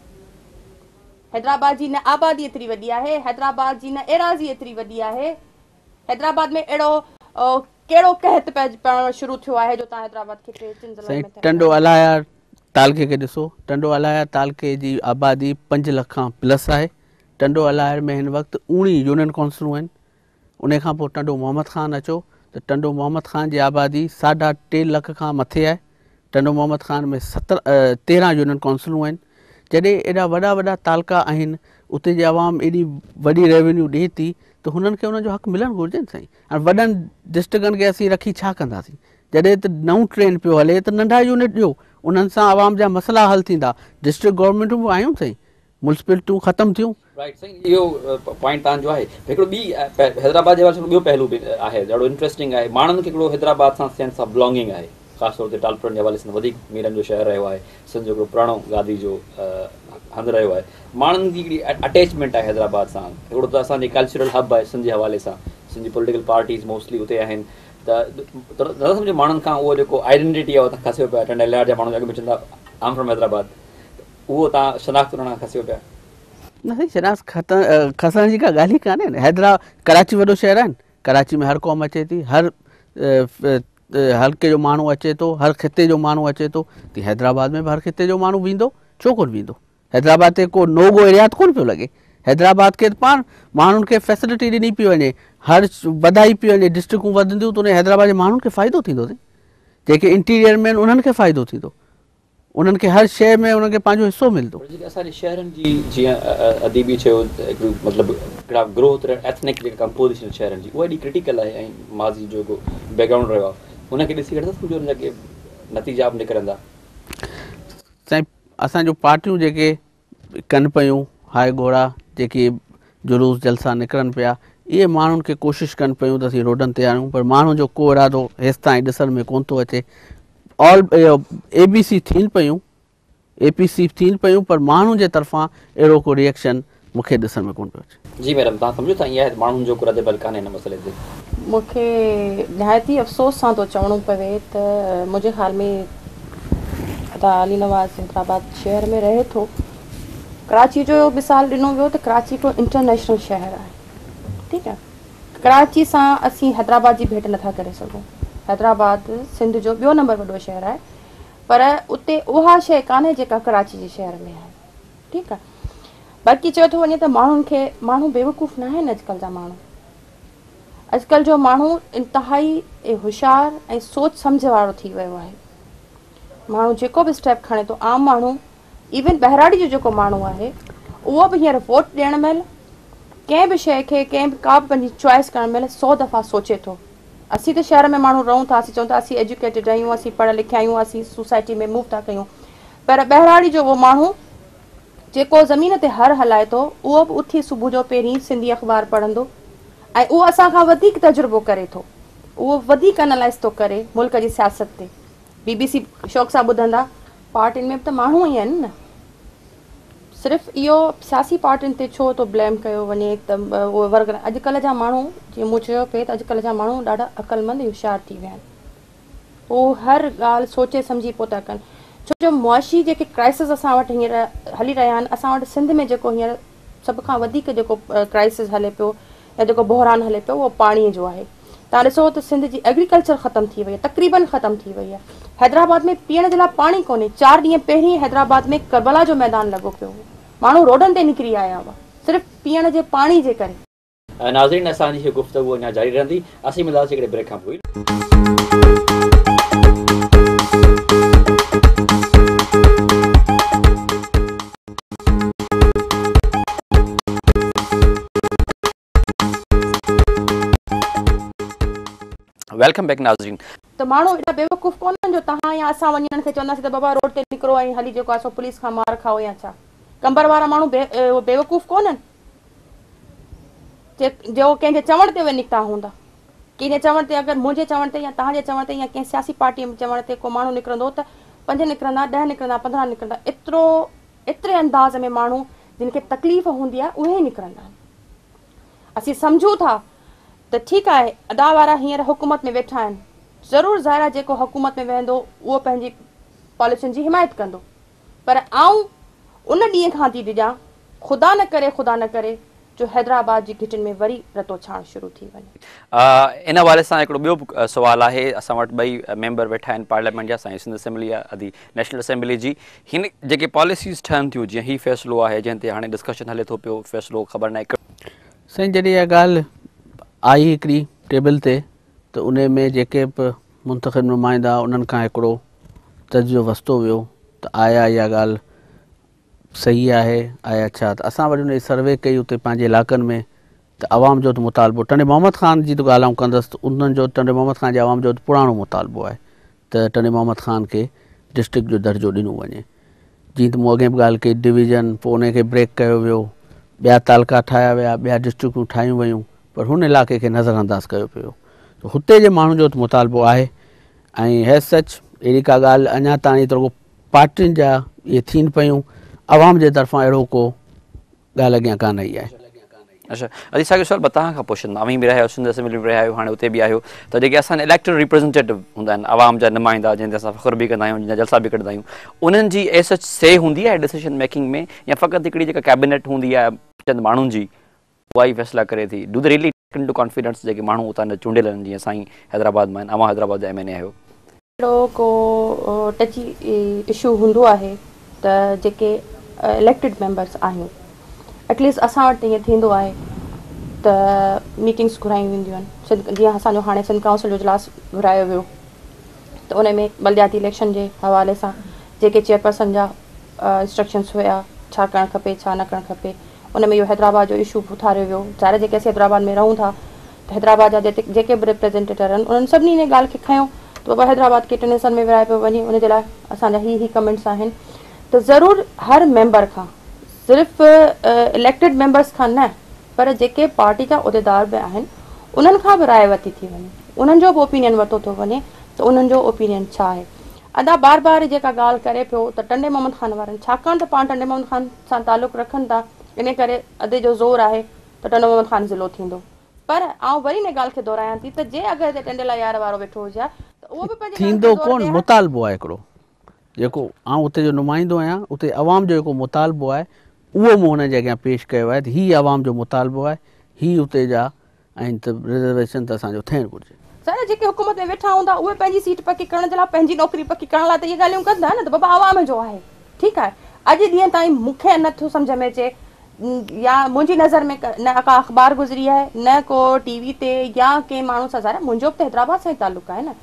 हैदराबाद जी न आबादी एतिरी वॾी आहे हैदराबाद जी न एराज़ी एतिरी वॾी आहे हैदराबाद में अहिड़ो कहिड़ो कहत पवणु शुरू थियो आहे जो तव्हां हैदराबाद खे टे टिनि ज़िलनि में टंडो अलाया तालके खे ॾिसो टंडो अलाया तालके जी आबादी पंज लख खां प्लस आहे टंडो अलायर में हिन वक़्तु उणिवीह यूनियन काउंसिलूं आहिनि उन खां पोइ टंडो मोहम्मद खान अचो त टंडो मोहम्मद खान जी आबादी साढा टे लख खां मथे आहे टंडो मोहम्मद खान में सतर तेरहं यूनियन काउंसिलूं आहिनि जॾहिं एॾा वॾा वॾा तालका आहिनि उते जी आवाम एॾी वॾी रेवेन्यू ॾिए थी त हुननि खे हुननि जो हक़ मिलणु घुरिजे न साईं हाणे वॾनि डिस्ट्रिक्टनि खे असीं रखी छा कंदासीं जॾहिं त नओं ट्रेन पियो हले त नंढा यूनिट ॾियो उन्हनि सां आवाम जा मसइला हल थींदा डिस्ट्रिक्ट गवर्नमेंटूं बि आहियूं साईं म्युनिसिपलिटियूं ख़तमु थियूं राइट साईं इहो पॉइंट तव्हांजो आहे हिकिड़ो ॿी हैदराबाद जे वारे ॿियो पहलू बि आहे ॾाढो इंट्रस्टिंग आहे माण्हुनि खे हिकिड़ो हैदराबाद सां सेंस ऑफ बिलोंगिंग आहे ख़ासि तौर ते टालपुरनि जे हवाले सां वधीक मीरनि जो शहर रहियो आहे सिंध जो हिकिड़ो पुराणो गादी जो हंधु रहियो आहे माण्हुनि जी हिकिड़ी अटैचमेंट आहे हैदराबाद सां हिकिड़ो त असांजी कल्चरल हब आहे सिंध जे हवाले सां सिंध जी पॉलिटिकल पार्टीज़ मोस्टली उते आहिनि त नथा सम्झो माण्हुनि खां उहो जेको आइडेंटिटी आहे उहो खसियो पिया टंडो अलायर जा माण्हू अॻ में चवंदा आम फ्रॉम हैदराबाद उहो तव्हां शनाख़्त उन्हनि खां खसियो पिया न साईं शनाख़्त खत खसण जी का ॻाल्हि ई कान्हे न हैदरा कराची वॾो शहर आहे न कराची में हर क़ौम अचे थी हर हल्के जो माण्हू अचे थो हर ख़िते जो माण्हू अचे थो तीअं हैदराबाद में बि हर ख़िते जो माण्हू वेंदो छो कोन वेंदो हैदराबाद ते को नोगो एरियात कोन पियो लॻे हैदराबाद खे पाण माण्हुनि खे फैसिलिटी ॾिनी पई वञे हर वधाई पई वञे डिस्ट्रिक्टूं वधंदियूं त उन हैदराबाद जे माण्हुनि खे फ़ाइदो थींदो जेके इंटीरियर में आहिनि उन्हनि खे फ़ाइदो थींदो उन्हनि खे हर शइ में उन्हनि खे पंहिंजो हिसो मिलंदो असांजे शहरनि जी जीअं अदीबी चयो मतिलबु हिकिड़ा ग्रोथ एथनिक जेका कंपोज़िशन शहरनि जी उहा एॾी क्रिटिकल आहे ऐं माज़ी जो जेको बैकग्राउंड रहियो आहे हुनखे ॾिसी करे सम्झो हुनजा के नतीजा बि निकिरंदा साईं असांजो पार्टियूं जेके कनि पियूं हाय घोड़ा जेके जुलूस जलसा निकिरनि पिया इहे माण्हुनि खे कोशिशि कनि पियूं त असीं रोडनि ते आणूं पर माण्हुनि जो को इरादो हेसि ताईं ॾिसण में कोन थो अचे ऑल ए बी सी थियनि पियूं ए पी सी थियनि पियूं पर माण्हुनि जे तरफ़ां अहिड़ो को रिएक्शन मूंखे ॾिसण में कोन पियो अचे जी मैडम तव्हां सम्झो था ईअं माण्हुनि जो को रद्दबल कान्हे हिन मसइले ते मूंखे निहायती अफ़सोस सां थो चवणो पवे त मुंहिंजे ख़्याल में अदा अली नवाज़ हैदराबाद शहर में रहे थो कराची जो मिसाल ॾिनो वियो त कराची हिकिड़ो इंटरनेशनल शहर आहे ठीकु आहे कराची सां असीं हैदराबाद जी भेट नथा करे सघूं हैदराबाद सिंध जो ॿियो नंबर वॾो शहर आहे पर उते उहा शइ कान्हे जेका कराची जे शहर में आहे ठीकु आहे बाक़ी चयो थो वञे त माण्हुनि खे माण्हू बेवकूफ़ न आहिनि अॼुकल्ह जा माण्हू अॼुकल्ह जो माण्हू इंतिहाई ऐं होशियारु ऐं सोच सम्झ वारो थी वियो आहे माण्हू जेको बि स्टेप खणे थो आम माण्हू इवन बहिराड़ी जो जेको माण्हू आहे उहो बि हींअर वोट ॾियण महिल कंहिं बि शइ खे कंहिं बि का बि पंहिंजी चॉइस करण महिल सौ दफ़ा सोचे थो असीं त शहर में माण्हू रहूं था असीं चऊं था असीं एजुकेटेड आहियूं असीं पढ़िया लिखिया आहियूं असीं सोसाइटी में मूव था कयूं पर बहिराड़ी जो उहो माण्हू जेको ज़मीन ते हर हलाए थो उहो बि उथी सुबुह जो पहिरीं सिंधी अख़बार पढ़ंदो ऐं उहो असांखां वधीक तजुर्बो करे थो उहो वधीक एनालाइज़ थो करे मुल्क जी सियासत ते बी बी सी शौक़ सां ॿुधंदा पार्टियुनि में बि त माण्हू ई आहिनि न सिर्फ़ु इहो सियासी पार्टियुनि ते छो थो ब्लेम कयो वञे त उहे वर्ग अॼुकल्ह जा माण्हू जीअं मूं चयो पिए त अॼुकल्ह जा माण्हू ॾाढा अक़लमंद होशियारु थी विया आहिनि उहे हर ॻाल्हि सोचे सम्झी पोइ था कनि छो जो मुआशी जेके क्राइसिस असां वटि हींअर हली रहिया आहिनि असां वटि सिंध में जेको हींअर सभ खां वधीक जेको क्राइसिस हले पियो या जेको बहिरान हले पियो उहो पाणीअ जो आहे तव्हां ॾिसो त सिंध जी एग्रीकल्चर ख़तमु थी वई आहे तक़रीबन ख़तमु थी वई आहे हैदराबाद में पीअण जे लाइ पाणी कोन्हे चारि ॾींहं पहिरीं हैदराबाद में करबला जो मैदान लॻो पियो माण्हू रोडनि ते निकिरी आया हुआ सिर्फ़ु पीअण जे पाणी जे करे नाज़रीन असांजी गुफ़्तगू अञा जारी रहंदी असीं मिलंदासीं हिकिड़े ब्रेक खां पोइ वेलकम बैक नाज़रीन। त माण्हू एॾा बेवकूफ़ कोन्हनि जो तव्हां या असां वञी हुननि खे चवंदासीं त बाबा रोड ते निकिरो ऐं हली जेको आहे सो पुलिस खां मार खाओ या छा। कंबर वारा माण्हू बे बेवकूफ़ कोन्हनि जो कंहिंजे चवण ते उहे निकिता हूंदा। कंहिंजे चवण ते अगरि मुंहिंजे चवण ते या तव्हांजे चवण ते या कंहिं सियासी पार्टीअ में चवण ते को माण्हू निकिरंदो त पंज निकिरंदा, ॾह निकिरंदा, पंद्रहं निकिरंदा, एतिरो एतिरे अंदाज़ में माण्हू जिन खे तकलीफ़ हूंदी आहे उहे ई निकिरंदा आहिनि। असीं सम्झूं था त ठीकु आहे अदा वारा हींअर हुकूमत में वेठा आहिनि, ज़रूरु ज़ाहिर आहे जेको हुकूमत में वेहंदो उहो पंहिंजी पॉलिसियुनि जी हिमायत कंदो, पर आऊं उन ॾींहं खां थी ॾिजां ख़ुदा न करे ख़ुदा न करे जो हैदराबाद जी घिटियुनि में वरी रतो छाण शुरू थी वञे। इन हवाले सां हिकिड़ो ॿियो सुवालु आहे, असां वटि ॿई मेंबर वेठा आहिनि पार्लियामेंट जा, असांजी सिंध असेंबली आहे अदी नेशनल असेंबली जी। हिन जेके पॉलिसीज़ ठहनि थियूं, जीअं हीउ फ़ैसिलो आहे जंहिं ते हाणे डिस्कशन हले थो पियो, फ़ैसिलो ख़बर न आहे साईं जॾहिं इहा ॻाल्हि आई हिकिड़ी टेबल ते त उन में जेके बि मुंतख़िब नुमाइंदा उन्हनि खां हिकिड़ो तजियो वरितो वियो त आया इहा ॻाल्हि सही आहे आया छा। त असां वरी उन जी सर्वे कई उते पंहिंजे इलाइक़नि में त आवाम जो त मुतालबो टंडे मोहम्मद ख़ान जी त ॻाल्हि आऊं कंदुसि त उन्हनि जो टंडे मोहम्मद ख़ान जे आवाम जो त पुराणो मुतालबो आहे त टंडे मोहम्मद ख़ान खे डिस्ट्रिक्ट जो दर्जो ॾिनो वञे। जीअं त मूं अॻे बि ॻाल्हि कई डिवीज़न, पोइ उन खे ब्रेक कयो वियो, ॿिया तालका ठाहिया विया, ॿिया डिस्ट्रिक्टूं ठाहियूं वयूं, पर हुन इलाइक़े खे नज़रअंदाज़ कयो पियो। त हुते जे माण्हुनि जो त मुतालबो आहे ऐं हैज़ सच अहिड़ी का ॻाल्हि अञा ताईं त रुगो पार्टियुनि जा इहे थियनि पियूं, आवाम जे तरफ़ां अहिड़ो को ॻाल्हि अॻियां कान आई आहे। अच्छा अदी साहिब सवाल तव्हां खां पुछंदुमि, अवी बि रहिया आहियो, सिंध असेंबली में रहिया आहियो, हाणे उते बि आहियो, त जेके असांजा इलेक्टेड रिप्रेज़ेंटेटिव हूंदा आहिनि, आवाम जा नुमाइंदा जंहिं ते असां फ़ख़्रु बि कंदा आहियूं, जंहिंजा जलसा बि कढंदा आहियूं, उन्हनि जी एस सच से हूंदी आहे डिसीजन मेकिंग में, या फ़क़ति हिकिड़ी जेका कैबिनेट हूंदी आहे चंद माण्हुनि जी उहा ई फ़ैसिला करे थी? Do they really take into confidence जेके माण्हू उतां जा चूंडियल आहिनि, जीअं साईं हैदराबाद मां आहिनि, अवां हैदराबाद जा एम एन ए आहियो? अहिड़ो को टची इशू हूंदो आहे त जेके इलेक्टेड मेंबर्स आहियूं, एटलीस्ट असां वटि ईअं थींदो आहे त मीटिंग्स घुरायूं वेंदियूं आहिनि। जीअं असांजो हाणे सिंध काउंसिल जो इजलास घुरायो वियो त उन में बलदियाती इलेक्शन जे हवाले सां जेके चेयरपर्सन जा इंस्ट्रक्शन्स हुया, छा करणु खपे छा न करणु खपे, उन में इहो हैदराबाद जो इशू उथारियो वियो। ज़ाहिर जेके असीं हैदराबाद में रहूं था त हैदराबाद जा जेके जेके बि रिप्रेज़ेंटेटिव आहिनि उन्हनि सभिनी इन ॻाल्हि खे खयों त बाबा हैदराबाद खे टिनि हिसनि में विराए पियो वञे, उनजे लाइ असांजा ही ही कमेंट्स आहिनि। त ज़रूरु हर मेंबर खां, सिर्फ़ु इलेक्टेड मेंबर्स खां न, पर जेके पार्टी जा उहिदेदार बि आहिनि उन्हनि खां बि राय वरिती थी वञे, उन्हनि जो बि ओपिनियन वरितो थो वञे त उन्हनि जो ओपिनियन छा आहे। अदा बार बार जेका ॻाल्हि करे पियो त टंडे मोहम्मद ख़ान वारनि, छाकाणि त पाण टंडे मोहम्मद ख़ान सां तालुक़ु रखनि था, इन करे अधे जो ज़ोर आहे त टंडे मोहम्मद ख़ान ज़िलो थींदो। पर आउं वरी हिन ॻाल्हि खे दोहरायां थी त जे अगरि हिते टंडे यार वारो वेठो हुजे त उहो बि पंहिंजे थींदो कोन, मुतालबो आहे हिकिड़ो जेको आउं उते जो नुमाइंदो आहियां, उते आवाम जो जेको मुतालबो आहे उहो मूं हुनजे अॻियां पेश कयो आहे त हीउ आवाम जो मुतालबो आहे, हीउ उते जा आहिनि त रिजर्वेशन त असांजो थियणु घुरिजे। सर जेके हुकूमत में वेठा हूंदा उहे पंहिंजी सीट पकी करण जे लाइ, पंहिंजी नौकिरी पकी करण लाइ त इहे ॻाल्हियूं कंदा न, त बाबा आवाम जो आहे, ठीकु आहे। अॼु ॾींहं ताईं मूंखे नथो सम्झ में अचे या मुंहिंजी नज़र में न का अख़बार गुज़री आहे, न को टीवी ते या कंहिं माण्हू सां। ज़ाहिर मुंहिंजो बि त हैदराबाद सां ई तालुक़ु आहे न,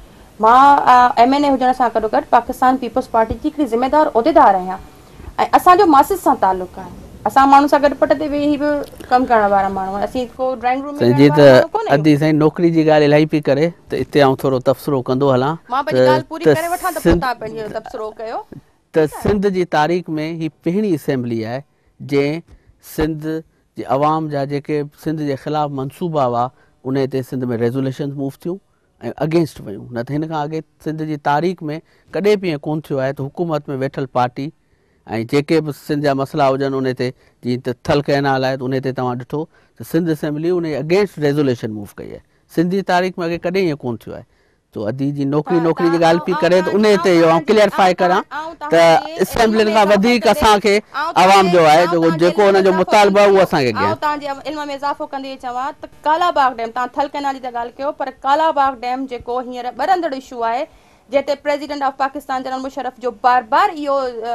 मां एम एन ए हुजण सां गॾो गॾु पाकिस्तान पीपल्स पार्टी जी हिकिड़ी ज़िम्मेदार उहिदेदार आहियां ऐं असांजो मासिस सां तालुक़ु आहे। असां माण्हू सां गॾु पट ते वेही बि कमु करण वारा माण्हू, असीं को ड्राइंग रूम में जी त अदी साईं नौकिरी जी ॻाल्हि इलाही पई करे त हिते आउं थोरो तबसरो कंदो हलां। मां पंहिंजी ॻाल्हि पूरी करे वठां त पोइ तव्हां पंहिंजो तबसरो कयो। त सिंध जी तारीख़ में ही पहिरीं असेंबली आहे जंहिं सिंध जे अवाम जा जेके सिंध जे ख़िलाफ़ु मनसूबा हुआ उन ते सिंध में रेज़ोल्यूशन मूव थियूं ऐं अगेंस्ट वियूं। न त हिन खां अॻे सिंध जी तारीख़ में कॾहिं बि ईअं कोन्ह थियो आहे त हुकूमत में वेठल पार्टी ऐं जेके बि सिंध जा मसइला हुजनि उन ते, जीअं त थल कैनाल आहे त उन ते तव्हां ॾिठो त सिंध असेंबली उन अगेंस्ट रेज़ोल्यूशन मूव कई आहे। सिंध जी तारीख़ में अॻे कॾहिं ईअं कोन्ह थियो आहे। तो अदी जी नौकिरी नौकिरी जी ॻाल्हि पई करे त उन ते इहो आउं क्लियरफाई करियां त असेंबलियुनि खां वधीक असांखे आवाम जो आहे जेको जेको हुन जो मुतालबो आहे उहो असांखे ॾियनि। तव्हांजे इल्म में इज़ाफ़ो कंदे चवां त कालाबाग डैम, तव्हां थल कैनाल जी त ॻाल्हि कयो, पर कालाबाग डैम जेको हींअर ॿरंदड़ इशू आहे, जिते president of Pakistan general Musharraf जो बार बार इहो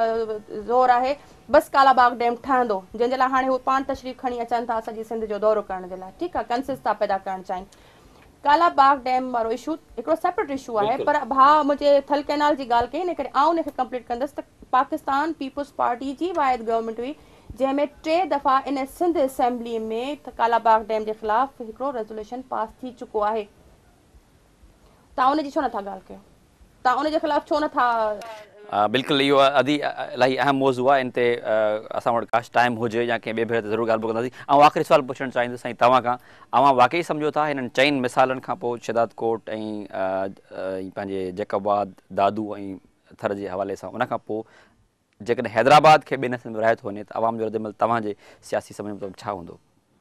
ज़ोर आहे बसि कालाबाग डैम ठहंदो, जंहिंजे लाइ हाणे उहे पाण तशरीफ़ खणी अचनि था सॼी सिंध जो दौरो करण जे लाइ, ठीकु आहे, कंसिस था पैदा करणु चाहिनि। कालाबाग डैम वारो इशू हिकिड़ो सेपरेट इशू आहे, पर भाउ मुंहिंजे थल कैनाल जी ॻाल्हि कई इन करे आउं उनखे कंप्लीट कंदसि त पाकिस्तान पीपल्स पार्टी जी वाहिद गवर्नमेंट हुई जंहिंमें टे दफ़ा इन सिंध असेंबली में कालाबाग डैम जे ख़िलाफ़ हिकिड़ो रेज़ोल्यूशन पास थी चुको आहे। तव्हां उनजी छो नथा ॻाल्हि कयो, तव्हां उनजे ख़िलाफ़ु छो नथा? बिल्कुलु इहो अदी इलाही अहम मौज़ू आहे, इन ते असां वटि काश टाइम हुजे या कंहिं ॿिए भेरे ते ज़रूरु ॻाल्हि कंदासीं। ऐं आख़िरी सुवाल पुछणु चाहींदुसि साईं तव्हां खां, अवां वाक़ई सम्झो था हिननि चइनि मिसालनि खां पोइ शहदाद कोट ऐं पंहिंजे जैकबाद दादू ऐं थर जे हवाले सां उनखां पोइ जेकॾहिं हैदराबाद खे ॿिनि हिसनि में विरहाए थो वञे त आवाम जो रद्दमल तव्हांजे सियासी समझ मुताबिक़ छा हूंदो?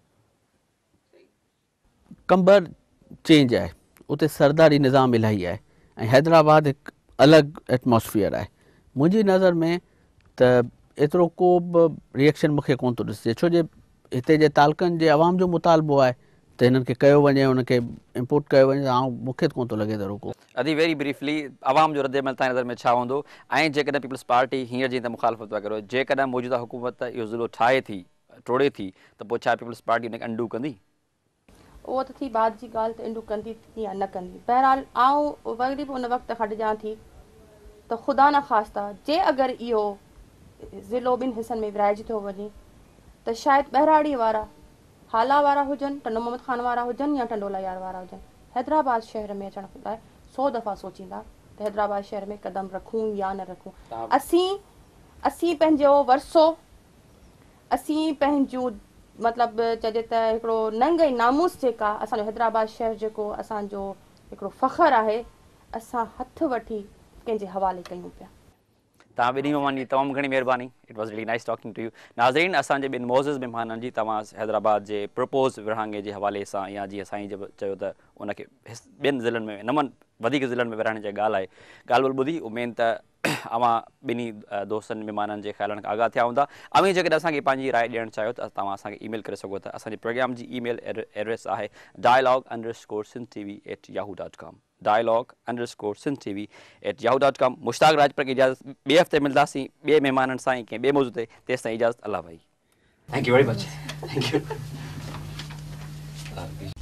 कंबर चेंज आहे, उते सरदारी निज़ाम इलाही आहे ऐं हैदराबाद हिकु अलॻि एटमॉस्फियर आहे। मुंहिंजी नज़र में त एतिरो को बि रिएक्शन मूंखे कोन थो ॾिसिजे, छो जे हिते जे तालकनि जे अवाम जो मुतालबो आहे त हिननि खे कयो वञे, हुनखे इम्पोर्ट कयो वञे, ऐं मूंखे कोन थो लॻे त रुको। अदी वेरी ब्रीफली आवाम जो रद्दमल तव्हांजी नज़र में छा हूंदो? ऐं जेकॾहिं पीपल्स पार्टी हींअर जीअं त मुखालफ़त था करो, जेकॾहिं मौजूदा हुकूमत इहो ज़िलो ठाहे थी टोड़े थी त पोइ छा पीपल्स पार्टी हुनखे अंडू कंदी? उहो त थी बाद जी ॻाल्हि, त इंडू कंदी या न कंदी। बहरहाल आउं वरी बि उन वक़्तु खटिजां थी त ख़ुदा न ख़ास्ता जे अगरि इहो ज़िलो ॿिनि हिसनि में विरहाइजी थो वञे त शायदि ॿहिराड़ी वारा, हाला वारा हुजनि, टंडो मोहम्मद ख़ान वारा हुजनि या टंडोला यार वारा हुजनि, हैदराबाद शहर में अचण लाइ सौ दफ़ा सोचींदा त हैदराबाद शहर में क़दम रखूं या न रखूं। असीं असीं पंहिंजो वरसो, असीं पंहिंजूं मतिलबु चइजे त हिकिड़ो नंग ऐं नामूस जेका असांजो हैदराबाद शहर जेको असांजो हिकिड़ो फ़ख़्रु आहे, असां हथु वठी कंहिंजे हवाले कयूं पिया। तव्हां ॿिन्ही महिमाननि जी तमामु घणी महिरबानी। It was really nice talking to you. नाज़रीन, असांजे ॿिनि मोज़िज़ महिमाननि जी तव्हां हैदराबाद जे प्रपोज़ विरहाङे जे हवाले सां या जीअं साईं जब चयो त उनखे ॿियनि ज़िलनि में नवनि वधीक ज़िलनि में विरहाइण जी ॻाल्हि आहे, ॻाल्हि ॿोल ॿुधी उमेद त अवां ॿिन्ही दोस्तनि महिमाननि जे ख़्यालनि खां आगाह थिया हूंदा। अवी जेकॾहिं असांखे पंहिंजी राय ॾियणु चाहियो त तव्हां असांखे ईमेल करे सघो था। असांजे प्रोग्राम जी ईमेल एड्रेस आहे dialogue underscore Sindh T V at Yahoo dot com dialogue underscore Sindh T V at Yahoo dot com. Mushtaq Rajpar खे इजाज़त, ॿिए हफ़्ते मिलंदासीं ॿिए महिमाननि सां कंहिं ॿिए मौज़ू ते। तेसिताईं इजाज़त, अल्लाह भाई। Thank you very much. Thank U.